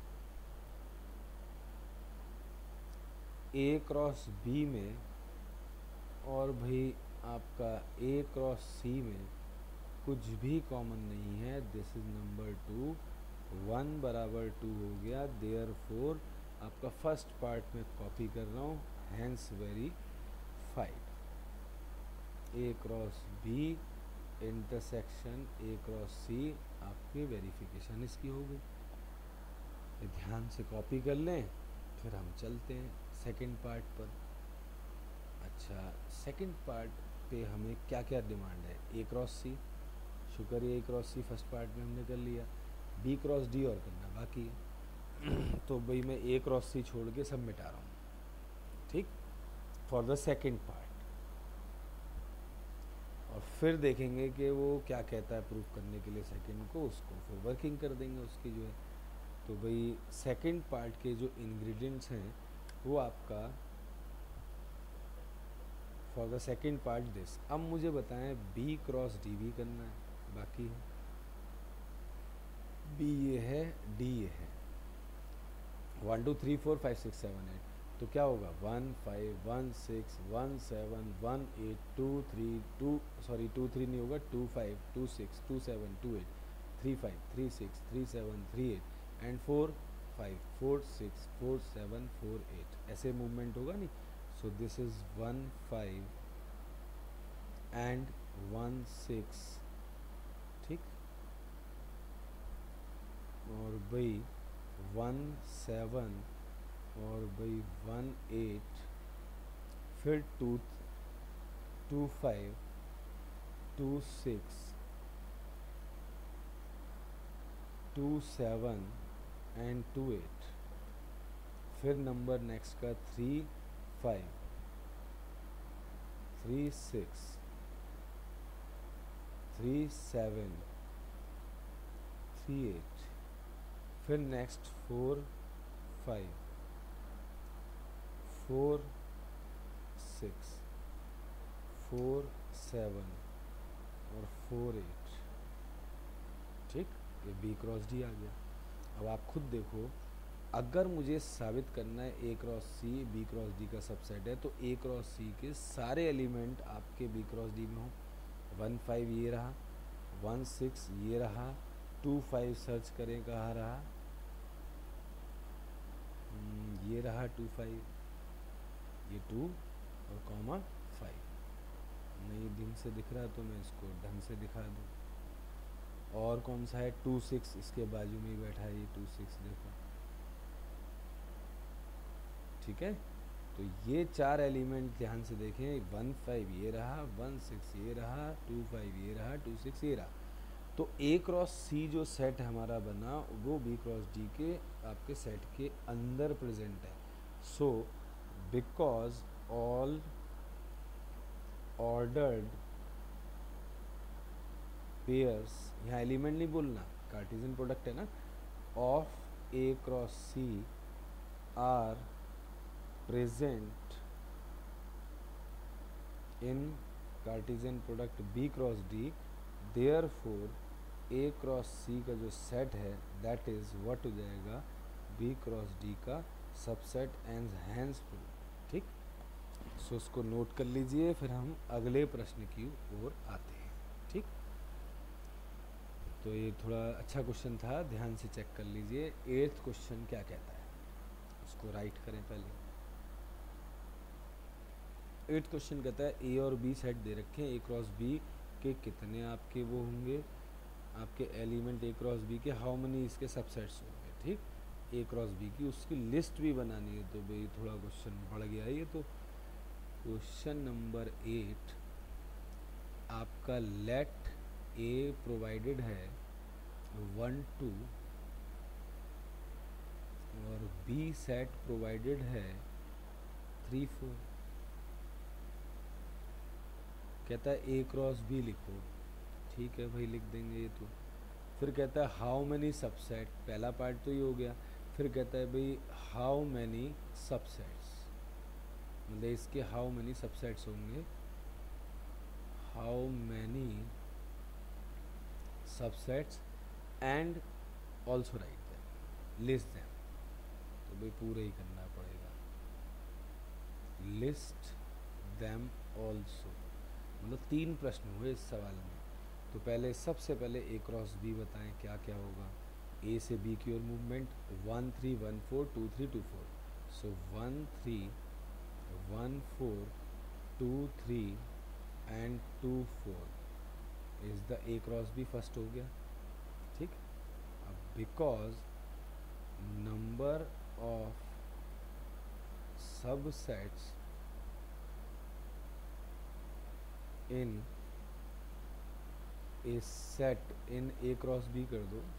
Speaker 1: ए क्रॉस बी में और भाई आपका ए क्रॉस सी में कुछ भी कॉमन नहीं है। दिस इज नंबर 2, 1 बराबर 2 हो गया। देयर फोर आपका फर्स्ट पार्ट में कॉपी कर रहा हूँ, hence verified. A cross B intersection A cross C, आपकी वेरिफिकेशन इसकी हो गई। ध्यान से कॉपी कर लें, फिर हम चलते हैं सेकंड पार्ट पर। अच्छा, सेकंड पार्ट पे हमें क्या क्या डिमांड है? ए क्रॉस सी, शुक्र है A cross C first part में हमने कर लिया, बी क्रॉस डी और करना बाकी है। तो भाई मैं ए क्रॉस सी छोड़ के सब मिटा रहा हूँ, ठीक, फॉर द सेकंड पार्ट। और फिर देखेंगे कि वो क्या कहता है प्रूफ करने के लिए सेकंड को, उसको फिर वर्किंग कर देंगे उसकी जो है। तो भाई सेकंड पार्ट के जो इंग्रेडिएंट्स हैं वो आपका for the second part this. अब मुझे बताएं बी क्रॉस डी भी करना है, बाकी है। बी ये है, डी ये है, 1 2 3 4 5 6 7 8। तो क्या होगा 1 5 1 6 1 7 1 8 2 3 2, सॉरी 2 3 नहीं होगा, 2 5 2 6 2 7 2 8 3 5 3 6 3 7 3 8 एंड 4 5 4 6 4 7 4 8, ऐसे मूवमेंट होगा नहीं। सो दिस इज 1 5 एंड 1 6, ठीक। और भाई 1 7 और भाई 1 8, फिर 2 2 5 2 6 2 7 एंड 2 8, फिर नंबर नेक्स्ट का 3 5 3 6 3 7 3 8, फिर नेक्स्ट 4 5 4 6 4 7 और 4 8, ठीक। ये बी क्रॉस डी आ गया। अब आप खुद देखो, अगर मुझे साबित करना है A cross C B cross D का सबसेट है, तो ए क्रॉस सी के सारे एलिमेंट आपके बी क्रॉस डी में हो। 1 5 ये रहा, 1 6 ये रहा, 2 5 सर्च करें कहाँ रहा, ये रहा 2 5, ये 2 और कॉमा 5। नहीं ढंग से दिख रहा तो मैं इसको ढंग से दिखा दूँ। और कौन सा है 2 6, इसके बाजू में ही बैठा है ये 2 6, देखो, ठीक है। तो ये चार एलिमेंट ध्यान से देखें, 1 5 ये रहा, 1 6 ये रहा, 2 5 ये रहा, 2 6 ये रहा। तो ए क्रॉस सी जो सेट हमारा बना वो बी क्रॉस डी के आपके सेट के अंदर प्रेजेंट है। So because all ordered pairs, यहाँ एलिमेंट नहीं बोलना, कार्टेशियन प्रोडक्ट है ना, of A cross C are present in Cartesian product B cross D, therefore A cross C का जो सेट है दैट इज व्हाट हो जाएगा, बी क्रॉस डी का सबसेट एंड हैंस प्रूफ, ठीक। सो उसको नोट कर लीजिए, फिर हम अगले प्रश्न की ओर आते हैं, ठीक। तो ये थोड़ा अच्छा क्वेश्चन था, ध्यान से चेक कर लीजिए। 8th क्वेश्चन क्या कहता है? उसको राइट करें पहले। 8 क्वेश्चन कहता है ए और बी सेट दे रखे हैं, ए क्रॉस बी के कितने आपके वो होंगे, आपके एलिमेंट ए क्रॉस बी के, हाउ मनी इसके सबसेट्स होंगे। ठीक, ए क्रॉस बी की उसकी लिस्ट भी बनानी है। तो भाई थोड़ा क्वेश्चन बढ़ गया ये। तो क्वेश्चन नंबर 8 आपका लेट ए प्रोवाइडेड है 1 2 और बी सेट प्रोवाइडेड है 3 4। कहता है ए क्रॉस बी लिखो। ठीक है भाई लिख देंगे ये। तो फिर कहता है हाउ मैनी सबसेट, पहला पार्ट तो ये हो गया। फिर कहता है भाई हाउ मैनी सबसेट्स, मतलब इसके हाउ मैनी सबसेट्स होंगे, how many subsets and also write them, list them. तो भाई पूरा ही करना पड़ेगा, लिस्ट दैम ऑल्सो। मतलब 3 प्रश्न हुए इस सवाल में। तो पहले सबसे पहले ए क्रॉस बी बताएं क्या क्या होगा। ए से बी की ओर movement 1 3 1 4 2 3 2 4। So 1 3 1 4 2 3 and 2 4 is the A cross B, first हो गया। ठीक, अब because number of subsets in A set in A cross B कर दो।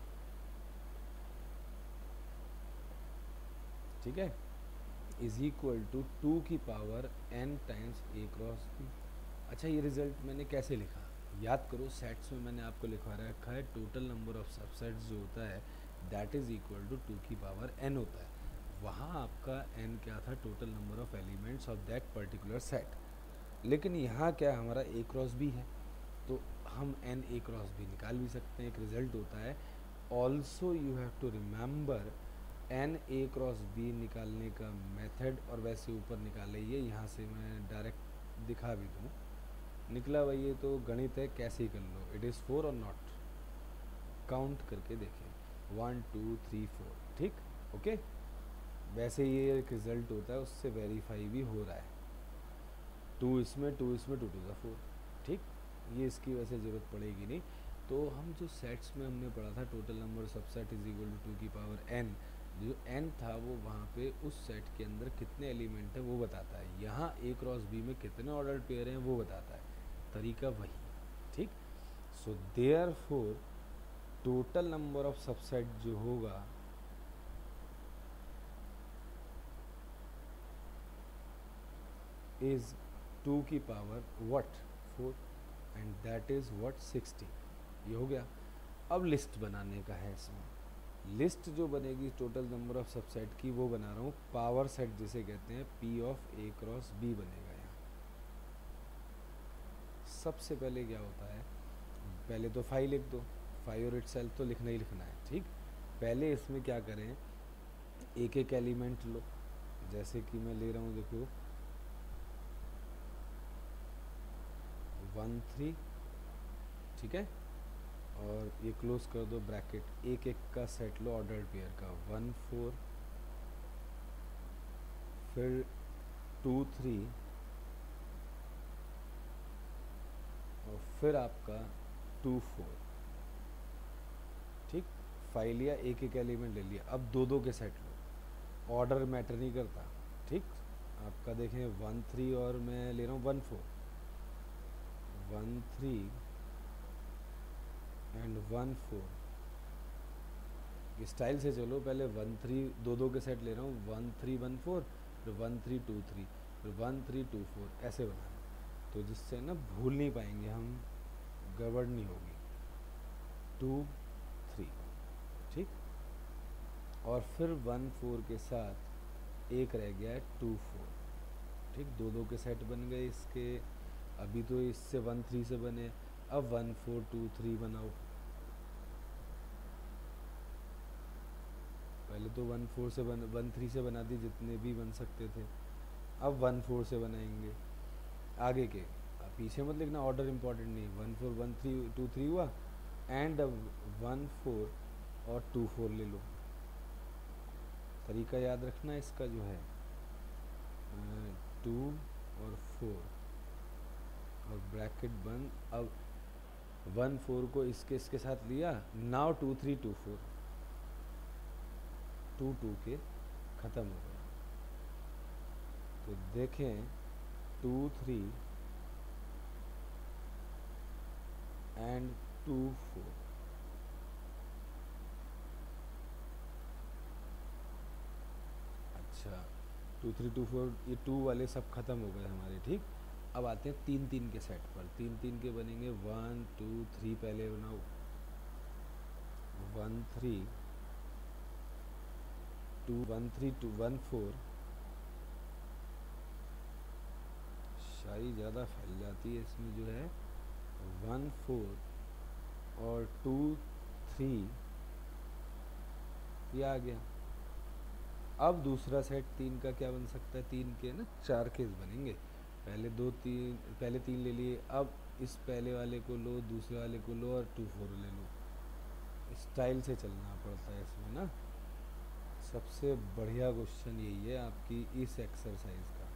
Speaker 1: ठीक है, इज इक्वल टू 2 की power n times A cross B. अच्छा ये रिजल्ट मैंने कैसे लिखा, याद करो सेट्स में मैंने आपको लिखवा रखा है टोटल नंबर ऑफ सबसेट्स जो होता है दैट इज इक्वल टू 2 की पावर n होता है। वहाँ आपका n क्या था, total number of elements of that particular set. लेकिन यहाँ क्या हमारा ए क्रॉस बी है, तो हम n ए क्रॉस बी निकाल भी सकते हैं, एक रिजल्ट होता है। Also you have to remember n A cross B निकालने का मेथड, और वैसे ऊपर निकाले ये, यहाँ से मैं डायरेक्ट दिखा भी दूँ, निकला भाई ये तो गणित है, कैसे ही कर लो। इट इज़ 4 और नॉट, काउंट करके देखें 1 2 3 4। ठीक, ओके। वैसे ये एक रिजल्ट होता है, उससे वेरीफाई भी हो रहा है। 2 इसमें 2 इसमें 2 2 4। ठीक, ये इसकी वैसे ज़रूरत पड़ेगी नहीं। तो हम जो सेट्स में हमने पढ़ा था total number subset is equal to 2 की पावर n, जो n था वो वहाँ पे उस सेट के अंदर कितने एलिमेंट है वो बताता है। यहाँ ए क्रॉस बी में कितने ऑर्डर पेयर हैं वो बताता है, तरीका वही। ठीक, so therefore total number of subset जो होगा इज 2 की power what 4 and that is what 60। ये हो गया। अब लिस्ट बनाने का है इसमें। लिस्ट जो बनेगी टोटल नंबर ऑफ सबसेट की वो बना रहा हूँ, पावर सेट जिसे कहते हैं P of A cross B बनेगा यहाँ। सबसे पहले क्या होता है, पहले तो 5 लिख दो, 5 और इटसेल्फ तो लिखना ही लिखना है। ठीक, पहले इसमें क्या करें, एक एक एलिमेंट लो, जैसे कि मैं ले रहा हूँ, देखो 1 3। ठीक है, और ये क्लोज कर दो ब्रैकेट, एक एक का सेट लो ऑर्डर्ड पेयर का, 1 4 फिर 2 3 और फिर आपका 2 4। ठीक, 5 लिया, एक एक एलिमेंट ले लिया। अब दो दो के सेट लो, ऑर्डर मैटर नहीं करता। ठीक, आपका देखें 1 3 और मैं ले रहा हूँ 1 4, 1 3 एंड 1 4। स्टाइल से चलो, पहले 1 3 दो दो के सेट ले रहा हूँ, 1 3 1 4 फिर 1 3 2 3 फिर 1 3 2 4, ऐसे बनाना। तो जिससे ना भूल नहीं पाएंगे हम, गड़बड़ नहीं होगी। 2 3। ठीक, और फिर 1 4 के साथ एक रह गया है 2 4। ठीक, दो दो के सेट बन गए इसके। अभी तो इससे 1 3 से बने, अब 1 4 2 3 बनाओ। पहले तो 1 4 से 1 3 से बना दी जितने भी बन सकते थे, अब 1 4 से बनाएंगे आगे के। अब पीछे मत लिखना, ऑर्डर इंपॉर्टेंट नहीं। 1 4 1 3 2 3 हुआ, एंड अब 1 4 और 2 4 ले लो। तरीका याद रखना इसका जो है 2 और 4 और ब्रैकेट बंद। अब 1 4 को इसके साथ लिया, नाउ 2 3 2 4, 2 2 के ख़त्म हो गया। तो देखें 2 3 एंड 2 4, अच्छा 2 3 2 4 ये 2 वाले सब ख़त्म हो गए हमारे, ठीक। अब आते हैं 3 3 के सेट पर। 3 3 के बनेंगे 1 2 3, पहले बनाओ 1 3 2 1 3 2 1 4, शायरी ज़्यादा फैल जाती है इसमें जो है, 1 4 और 2 3, ये आ गया। अब दूसरा सेट 3 का क्या बन सकता है, 3 के ना 4 केस बनेंगे। पहले 2 3, पहले 3 ले लिए, अब इस पहले वाले को लो, दूसरे वाले को लो और 2 4 ले लो। स्टाइल से चलना पड़ता है इसमें ना। सबसे बढ़िया क्वेश्चन यही है आपकी इस एक्सरसाइज का।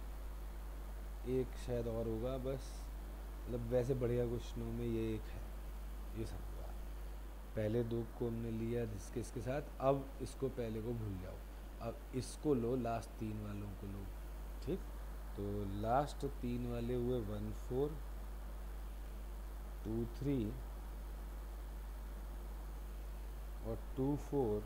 Speaker 1: एक शायद और होगा बस, मतलब वैसे बढ़िया क्वेश्चनों में ये एक है, ये समझो आप। पहले 2 को हमने लिया इसके साथ, अब इसको पहले को भूल जाओ, अब इसको लो, लास्ट 3 वालों को लो, ठीक। तो लास्ट 3 वाले हुए 1 4 2 3 और 2 4।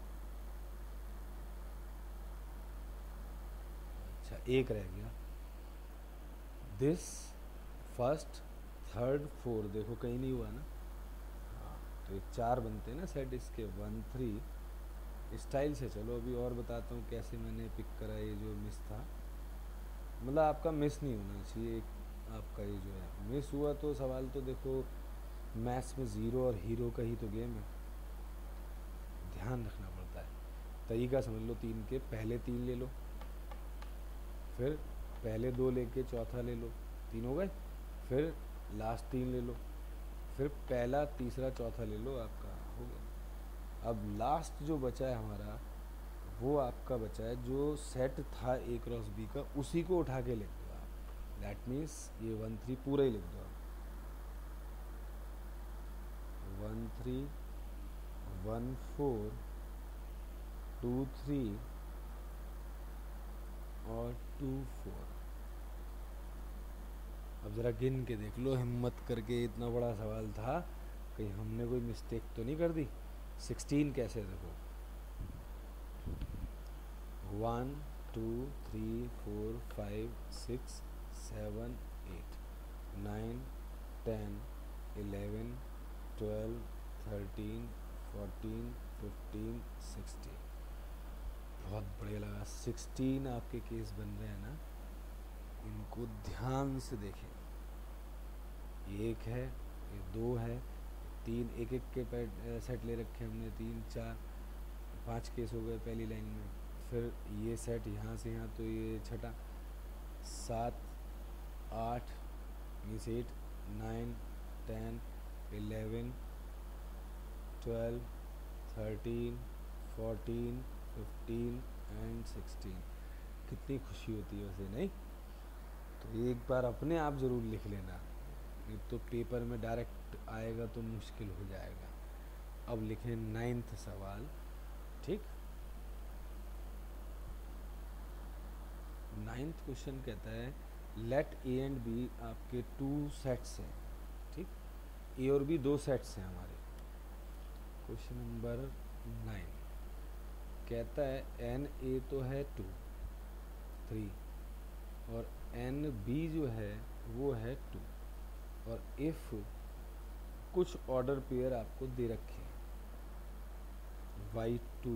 Speaker 1: अच्छा एक रह गया, दिस फर्स्ट थर्ड 4, देखो कहीं नहीं हुआ ना। हाँ तो ये 4 बनते हैं ना सेट इसके, 1 3। स्टाइल से चलो, अभी और बताता हूँ कैसे मैंने पिक करा ये जो मिस था। मतलब आपका मिस नहीं होना चाहिए, आपका ये जो है मिस हुआ तो सवाल तो देखो मैथ्स में ज़ीरो और हीरो का ही तो गेम है, ध्यान रखना पड़ता है। तरीका समझ लो, 3 के पहले 3 ले लो, फिर पहले 2 लेके चौथा ले लो, 3 हो गए। फिर लास्ट 3 ले लो, फिर पहला तीसरा चौथा ले लो, आपका हो गया। अब लास्ट जो बचा है हमारा, वो आपका बचा है जो सेट था A क्रॉस B का, उसी को उठा के लिख दो आप। दैट मीन्स ये 1 3 पूरा ही लिख दो आप। 1 3 1 4 2 3 और 2 4। अब ज़रा गिन के देख लो हिम्मत करके, इतना बड़ा सवाल था, कहीं हमने कोई मिस्टेक तो नहीं कर दी। 16 कैसे, देखो 1 2 3 4 5 6 7 8 9 10 11 12 13 14 15 16। बहुत बढ़िया लगा। 16 आपके केस बन रहे हैं ना, इनको ध्यान से देखें। ये 1 है, ये 2 है, 3, एक एक के सेट ले रखे हमने, 3 4 5 केस हो गए पहली लाइन में। फिर ये सेट यहाँ से यहाँ, तो ये छठा, 7 8 मीन्स 8 9 10 11 12 13 14 15 एंड 16। कितनी खुशी होती है वैसे, नहीं? तो एक बार अपने आप ज़रूर लिख लेना, नहीं तो पेपर में डायरेक्ट आएगा तो मुश्किल हो जाएगा। अब लिखें 9th सवाल, ठीक। 9th क्वेश्चन कहता है लेट A एंड B आपके 2 सेट्स हैं, ठीक। A और B 2 सेट्स हैं हमारे। क्वेश्चन नंबर 9 कहता है एन ए तो है 2 3 और एन बी जो है वो है 2, और इफ़ कुछ ऑर्डर पेयर आपको दे रखे हैं, y2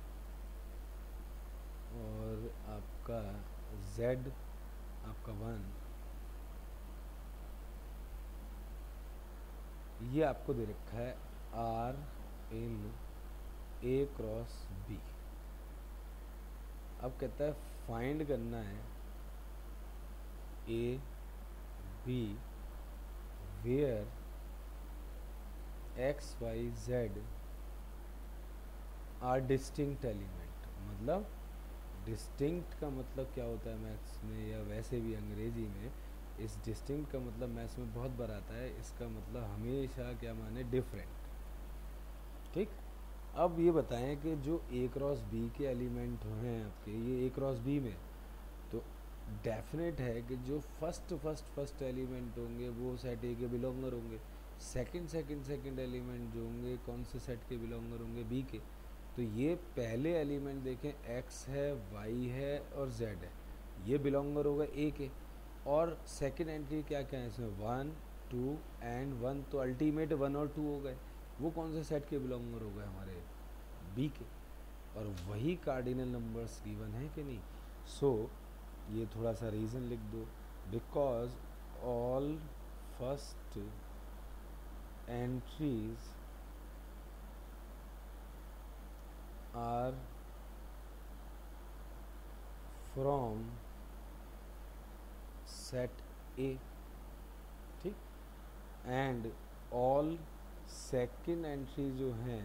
Speaker 1: और आपका z आपका 1, ये आपको दे रखा है r in A cross B। अब कहता है फाइंड करना है A B where x y z are distinct element. मतलब डिस्टिंक्ट का मतलब क्या होता है मैथ्स में या वैसे भी अंग्रेजी में, इस डिस्टिंक्ट का मतलब मैथ्स में बहुत बार आता है, इसका मतलब हमेशा क्या माने, डिफरेंट। ठीक। अब ये बताएं कि जो ए क्रॉस बी के एलिमेंट हैं आपके, ये ए क्रॉस बी में, तो डेफिनेट है कि जो फर्स्ट एलिमेंट होंगे वो सेट ए के बिलोंगर होंगे। सेकंड एलिमेंट जो होंगे कौन से सेट के बिलोंगर होंगे, बी के। तो ये पहले एलिमेंट देखें, एक्स है, वाई है और जेड है, ये बिलोंगर होगा ए के। और सेकंड एंट्री क्या क्या है इसमें, वन, टू एंड वन, तो अल्टीमेट वन और टू हो गए, वो कौन से सेट के बिलोंगर हो गए, हमारे बी के। और वही कार्डिनल नंबर्स गिवन है कि नहीं। सो ये थोड़ा सा रीज़न लिख दो, because all first entries are from set A. ठीक। एंड ऑल सेकंड एंट्री जो हैं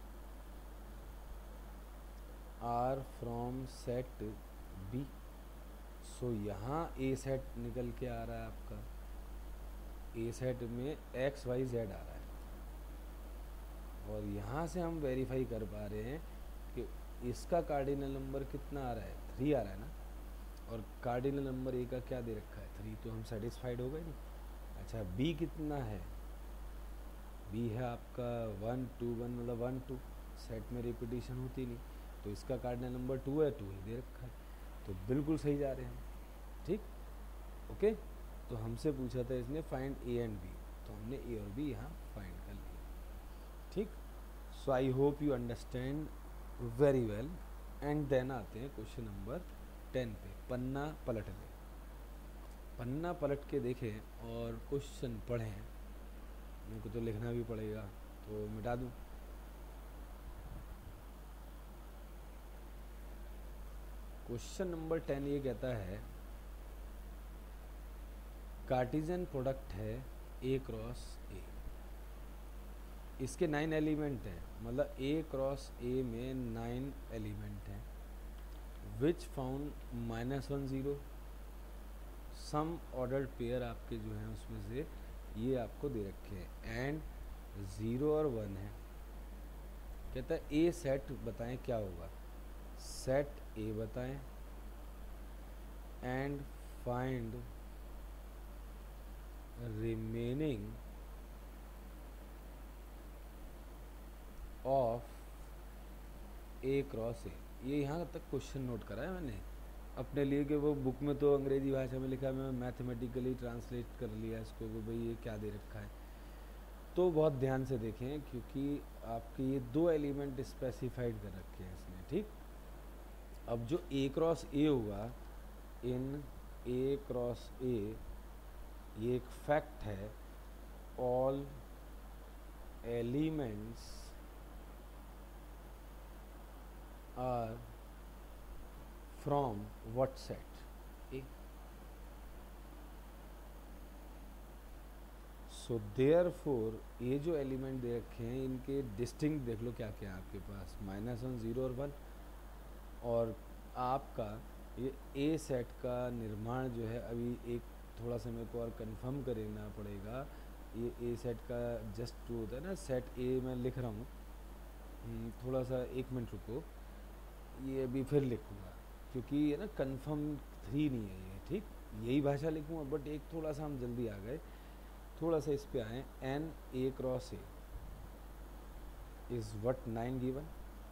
Speaker 1: are from set B. So यहाँ ए सेट निकल के आ रहा है आपका, ए सेट में एक्स वाई जेड आ रहा है, और यहाँ से हम वेरीफाई कर पा रहे हैं कि इसका कार्डिनल नंबर कितना आ रहा है, 3 आ रहा है ना, और कार्डिनल नंबर ए का क्या दे रखा है, 3, तो हम सेटिस्फाइड हो गए नहीं। अच्छा, बी कितना है, बी है आपका 1 2 1, मतलब 1 2, सेट में रिपीटिशन होती नहीं, तो इसका कार्डिनल नंबर 2 है, 2 ही दे रखा है, तो बिल्कुल सही जा रहे हैं हम। ठीक। ओके। तो हमसे पूछा था इसने फाइंड ए एंड बी, तो हमने ए और बी यहाँ फाइंड कर लिया। ठीक। So I hope you understand very well. And then आते हैं क्वेश्चन नंबर 10 पे। पन्ना पलट लें, पन्ना पलट के देखें और क्वेश्चन पढ़ें। मेरे को तो लिखना भी पड़ेगा, तो मिटा दूँ। क्वेश्चन नंबर 10 ये कहता है, कार्टिजन प्रोडक्ट है ए क्रॉस ए, इसके 9 एलिमेंट हैं, मतलब ए क्रॉस ए में 9 एलिमेंट हैं, which found -1 0, some ordered pair आपके जो हैं उसमें से ये आपको दे रखे हैं, एंड 0 और 1 है। कहता है ए सेट बताएं क्या होगा, सेट ए बताएं and find remaining of A cross A. ये यहाँ तक क्वेश्चन नोट करा है मैंने अपने लिए, कि वो बुक में तो अंग्रेजी भाषा में लिखा है, मैं मैथमेटिकली ट्रांसलेट कर लिया इसको कि भाई ये क्या दे रखा है। तो बहुत ध्यान से देखें, क्योंकि आपके ये 2 एलिमेंट स्पेसिफाइड कर रखे हैं इसने। ठीक। अब जो ए क्रॉस ए होगा, इन ए क्रॉस ए, ये एक फैक्ट है, all elements are from what set A. So therefore ये जो एलिमेंट दे रखे हैं इनके डिस्टिंक्ट देख लो क्या क्या है आपके पास, -1 0 और 1। और आपका ये ए सेट का निर्माण जो है, अभी एक थोड़ा सा मेरे को और कंफर्म करना पड़ेगा। ये ए सेट का जस्ट जो होता है ना, सेट ए मैं लिख रहा हूँ, थोड़ा सा 1 मिनट रुको, ये अभी फिर लिखूँगा, क्योंकि ये ना कंफर्म 3 नहीं है ये। ठीक। यही भाषा लिखूँगा, बट एक थोड़ा सा हम जल्दी आ गए, थोड़ा सा इस पे आए। N A cross A is what 9 given,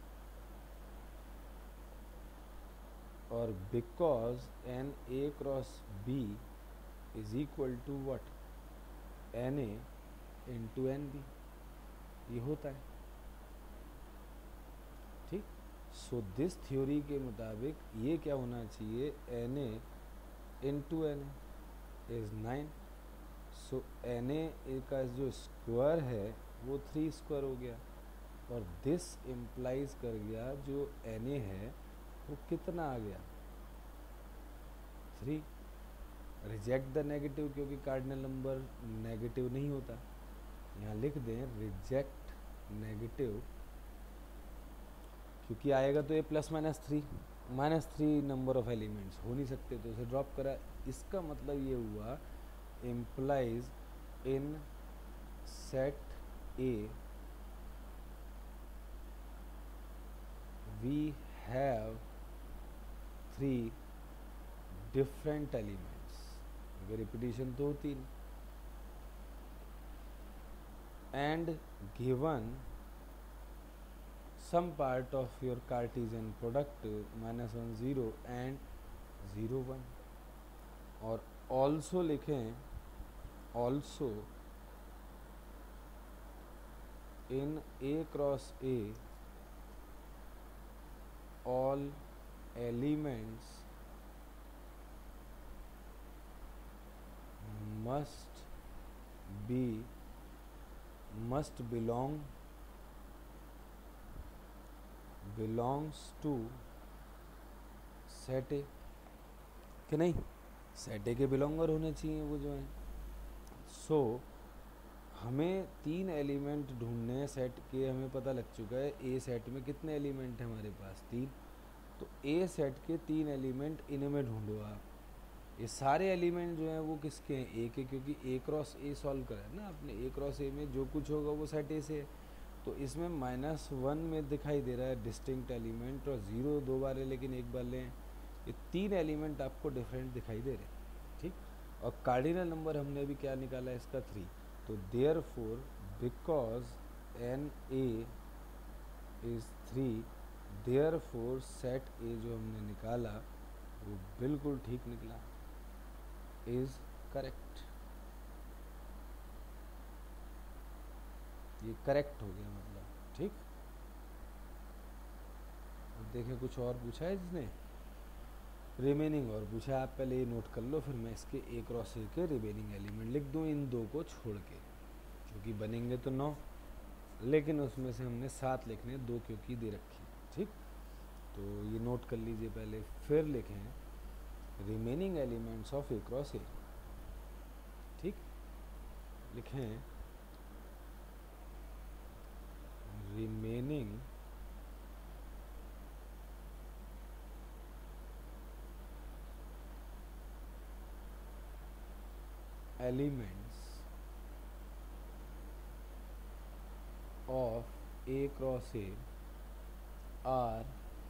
Speaker 1: और because n A cross B is equal to what N A into N B, ये होता है। ठीक। सो दिस थ्योरी के मुताबिक ये क्या होना चाहिए, n A into n A is 9। सो एन ए का जो स्क्वायर है वो 3 स्क्वायर हो गया, और दिस इम्प्लाइज कर गया जो एन ए है वो कितना आ गया, 3। रिजेक्ट द नेगेटिव, क्योंकि कार्डिनल नंबर नेगेटिव नहीं होता, यहाँ लिख दें रिजेक्ट नेगेटिव, क्योंकि आएगा तो A plus minus three number of elements हो नहीं सकते, तो उसे ड्रॉप करा। इसका मतलब ये हुआ implies in set A we have three different elements. अगर रिपीटिशन तो होती नहीं। And given some part of your Cartesian product -1 0 and 0 1, और also लिखें also in A cross A all elements must be must belongs to set A, कि नहीं? Set ए के बिलोंगर होने चाहिए वो जो है। सो हमें तीन एलिमेंट ढूंढने हैं सेट के, हमें पता लग चुका है ए सेट में कितने एलिमेंट हैं हमारे पास, तीन। तो ए सेट के तीन एलिमेंट इन्हें में ढूंढो आप। ये सारे एलिमेंट जो हैं वो किसके हैं? ए के, क्योंकि ए क्रॉस ए सॉल्व करा है ना आपने। ए क्रॉस ए में जो कुछ होगा वो सेट ए से है। तो इसमें -1 में दिखाई दे रहा है डिस्टिंक्ट एलिमेंट, और 0 दो बार है लेकिन एक बार लें। ये तीन एलिमेंट आपको डिफरेंट दिखाई दे रहे हैं, ठीक। और कार्डिनल नंबर हमने अभी क्या निकाला है इसका? 3। तो therefore because n A is 3, therefore set A जो हमने निकाला वो बिल्कुल ठीक निकला, इज़ करेक्ट। ये करेक्ट हो गया मतलब, ठीक। अब देखें कुछ और पूछा है जिसने, रिमेनिंग और पूछा है। आप पहले ये नोट कर लो, फिर मैं इसके ए क्रॉस ए के रिमेनिंग एलिमेंट लिख दूँ इन दो को छोड़ के, क्योंकि बनेंगे तो 9, लेकिन उसमें से हमने 7 लिखने, 2 क्योंकि दे रखी, ठीक। तो ये नोट कर लीजिए पहले, फिर लिखें remaining elements of A cross A, ठीक। लिखें रिमेनिंग elements of A cross A are,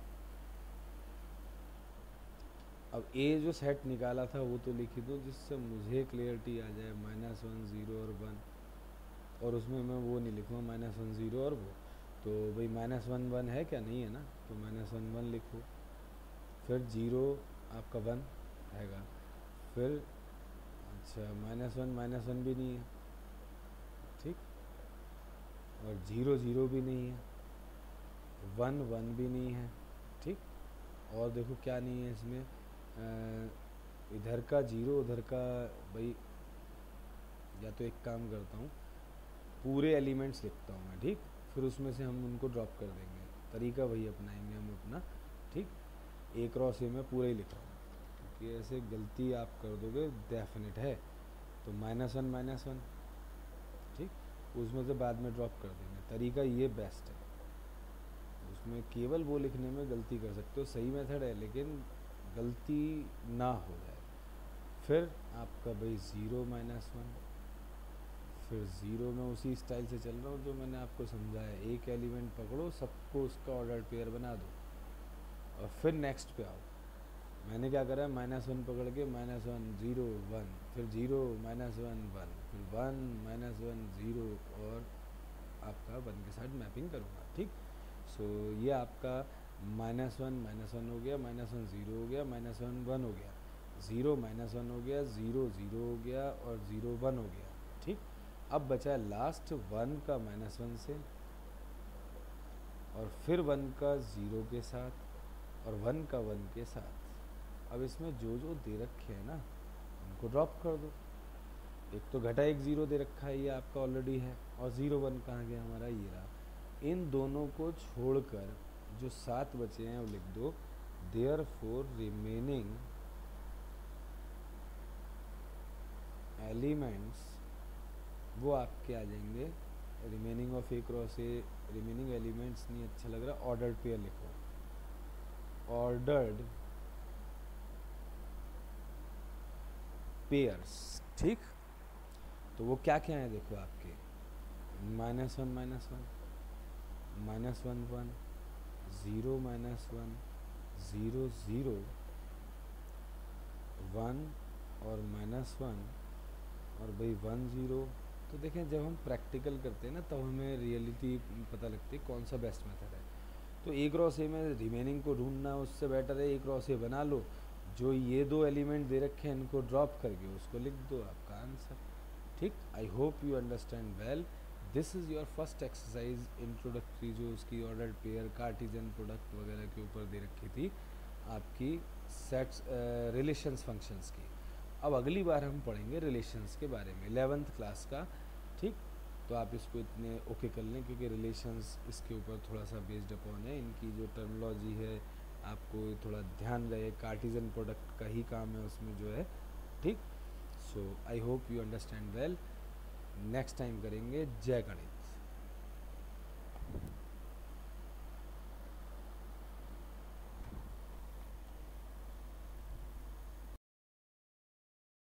Speaker 1: अब A जो सेट निकाला था वो तो लिख दो जिससे मुझे क्लियरिटी आ जाए, -1 0 और 1, और उसमें मैं वो नहीं लिखूँगा -1 0 और वो। तो भाई -1 1 है क्या? नहीं है ना, तो -1 1 लिखो, फिर 0 आपका 1 आएगा, फिर अच्छा -1 भी नहीं है, ठीक। और 0 0 भी नहीं है, 1 1 भी नहीं है, ठीक। और देखो क्या नहीं है इसमें, इधर का 0 उधर का, भाई या तो एक काम करता हूँ, पूरे एलिमेंट्स लिखता हूँ मैं, ठीक। फिर उसमें से हम उनको ड्रॉप कर देंगे, तरीका वही अपनाएंगे हम अपना, ठीक। ए क्रॉस ए में पूरा ही लिख रहा हूँ, क्योंकि ऐसे गलती आप कर दोगे डेफिनेट है। तो -1 ठीक, उसमें से बाद में ड्रॉप कर देंगे, तरीका ये बेस्ट है। उसमें केवल वो लिखने में गलती कर सकते हो, सही मेथड है लेकिन गलती ना हो जाए। फिर आपका भाई 0 -1, फिर 0 में उसी स्टाइल से चल रहा हूँ जो मैंने आपको समझाया, एक एलिमेंट पकड़ो, सबको उसका ऑर्डर पेयर बना दो, और फिर नेक्स्ट पे आओ। मैंने क्या करा है, -1 पकड़ के -1 0 1, फिर 0 -1 1, फिर 1 -1 0, और आपका 1 के साथ मैपिंग करूँगा, ठीक। सो ये आपका -1 हो गया, -1 0 हो गया, -1 1 हो गया, 0 -1 हो गया, 0 0 हो गया, और 0 1 हो गया, ठीक। अब बचा लास्ट 1 का -1 से, और फिर 1 का 0 के साथ, और 1 का 1 के साथ। अब इसमें जो जो दे रखे हैं ना उनको ड्रॉप कर दो। एक तो घटा 1 0 दे रखा है, ये आपका ऑलरेडी है, और 0 1 कहाँ गया हमारा, ये रहा। इन दोनों को छोड़कर जो 7 बचे हैं वो लिख दो, देयर फोर रिमेनिंग एलिमेंट्स, वो आपके आ जाएंगे remaining of A cross A, remaining elements नहीं अच्छा लग रहा, ऑर्डर्ड पेयर लिखो, ऑर्डर्ड पेयर्स। ठीक, तो वो क्या क्या है देखो आपके, -1 -1, -1 1, 0 -1, 0 0, 1 और -1 और भाई 1 0। तो देखें जब हम प्रैक्टिकल करते हैं ना तब हमें रियलिटी पता लगती है कौन सा बेस्ट मेथड है। तो एक रॉ से में रिमेनिंग को ढूंढना उससे बेटर है एक रॉ से बना लो, जो ये दो एलिमेंट दे रखे हैं इनको ड्रॉप करके उसको लिख दो, आपका आंसर। ठीक, I hope you understand well. This is your first exercise introductory, जो उसकी ऑर्डर पेयर कार्टिजन प्रोडक्ट वगैरह के ऊपर दे रखी थी आपकी सेट्स रिलेशंस फंक्शंस की। अब अगली बार हम पढ़ेंगे रिलेशंस के बारे में 11th क्लास का। ठीक, तो आप इसको इतने ओके कर लें क्योंकि रिलेशंस इसके ऊपर थोड़ा सा बेस्ड अपॉन है, इनकी जो टर्मिनोलॉजी है आपको थोड़ा ध्यान रहे, कार्टिजन प्रोडक्ट का ही काम है उसमें जो है। ठीक, so I hope you understand well. Next time करेंगे जय गणेश।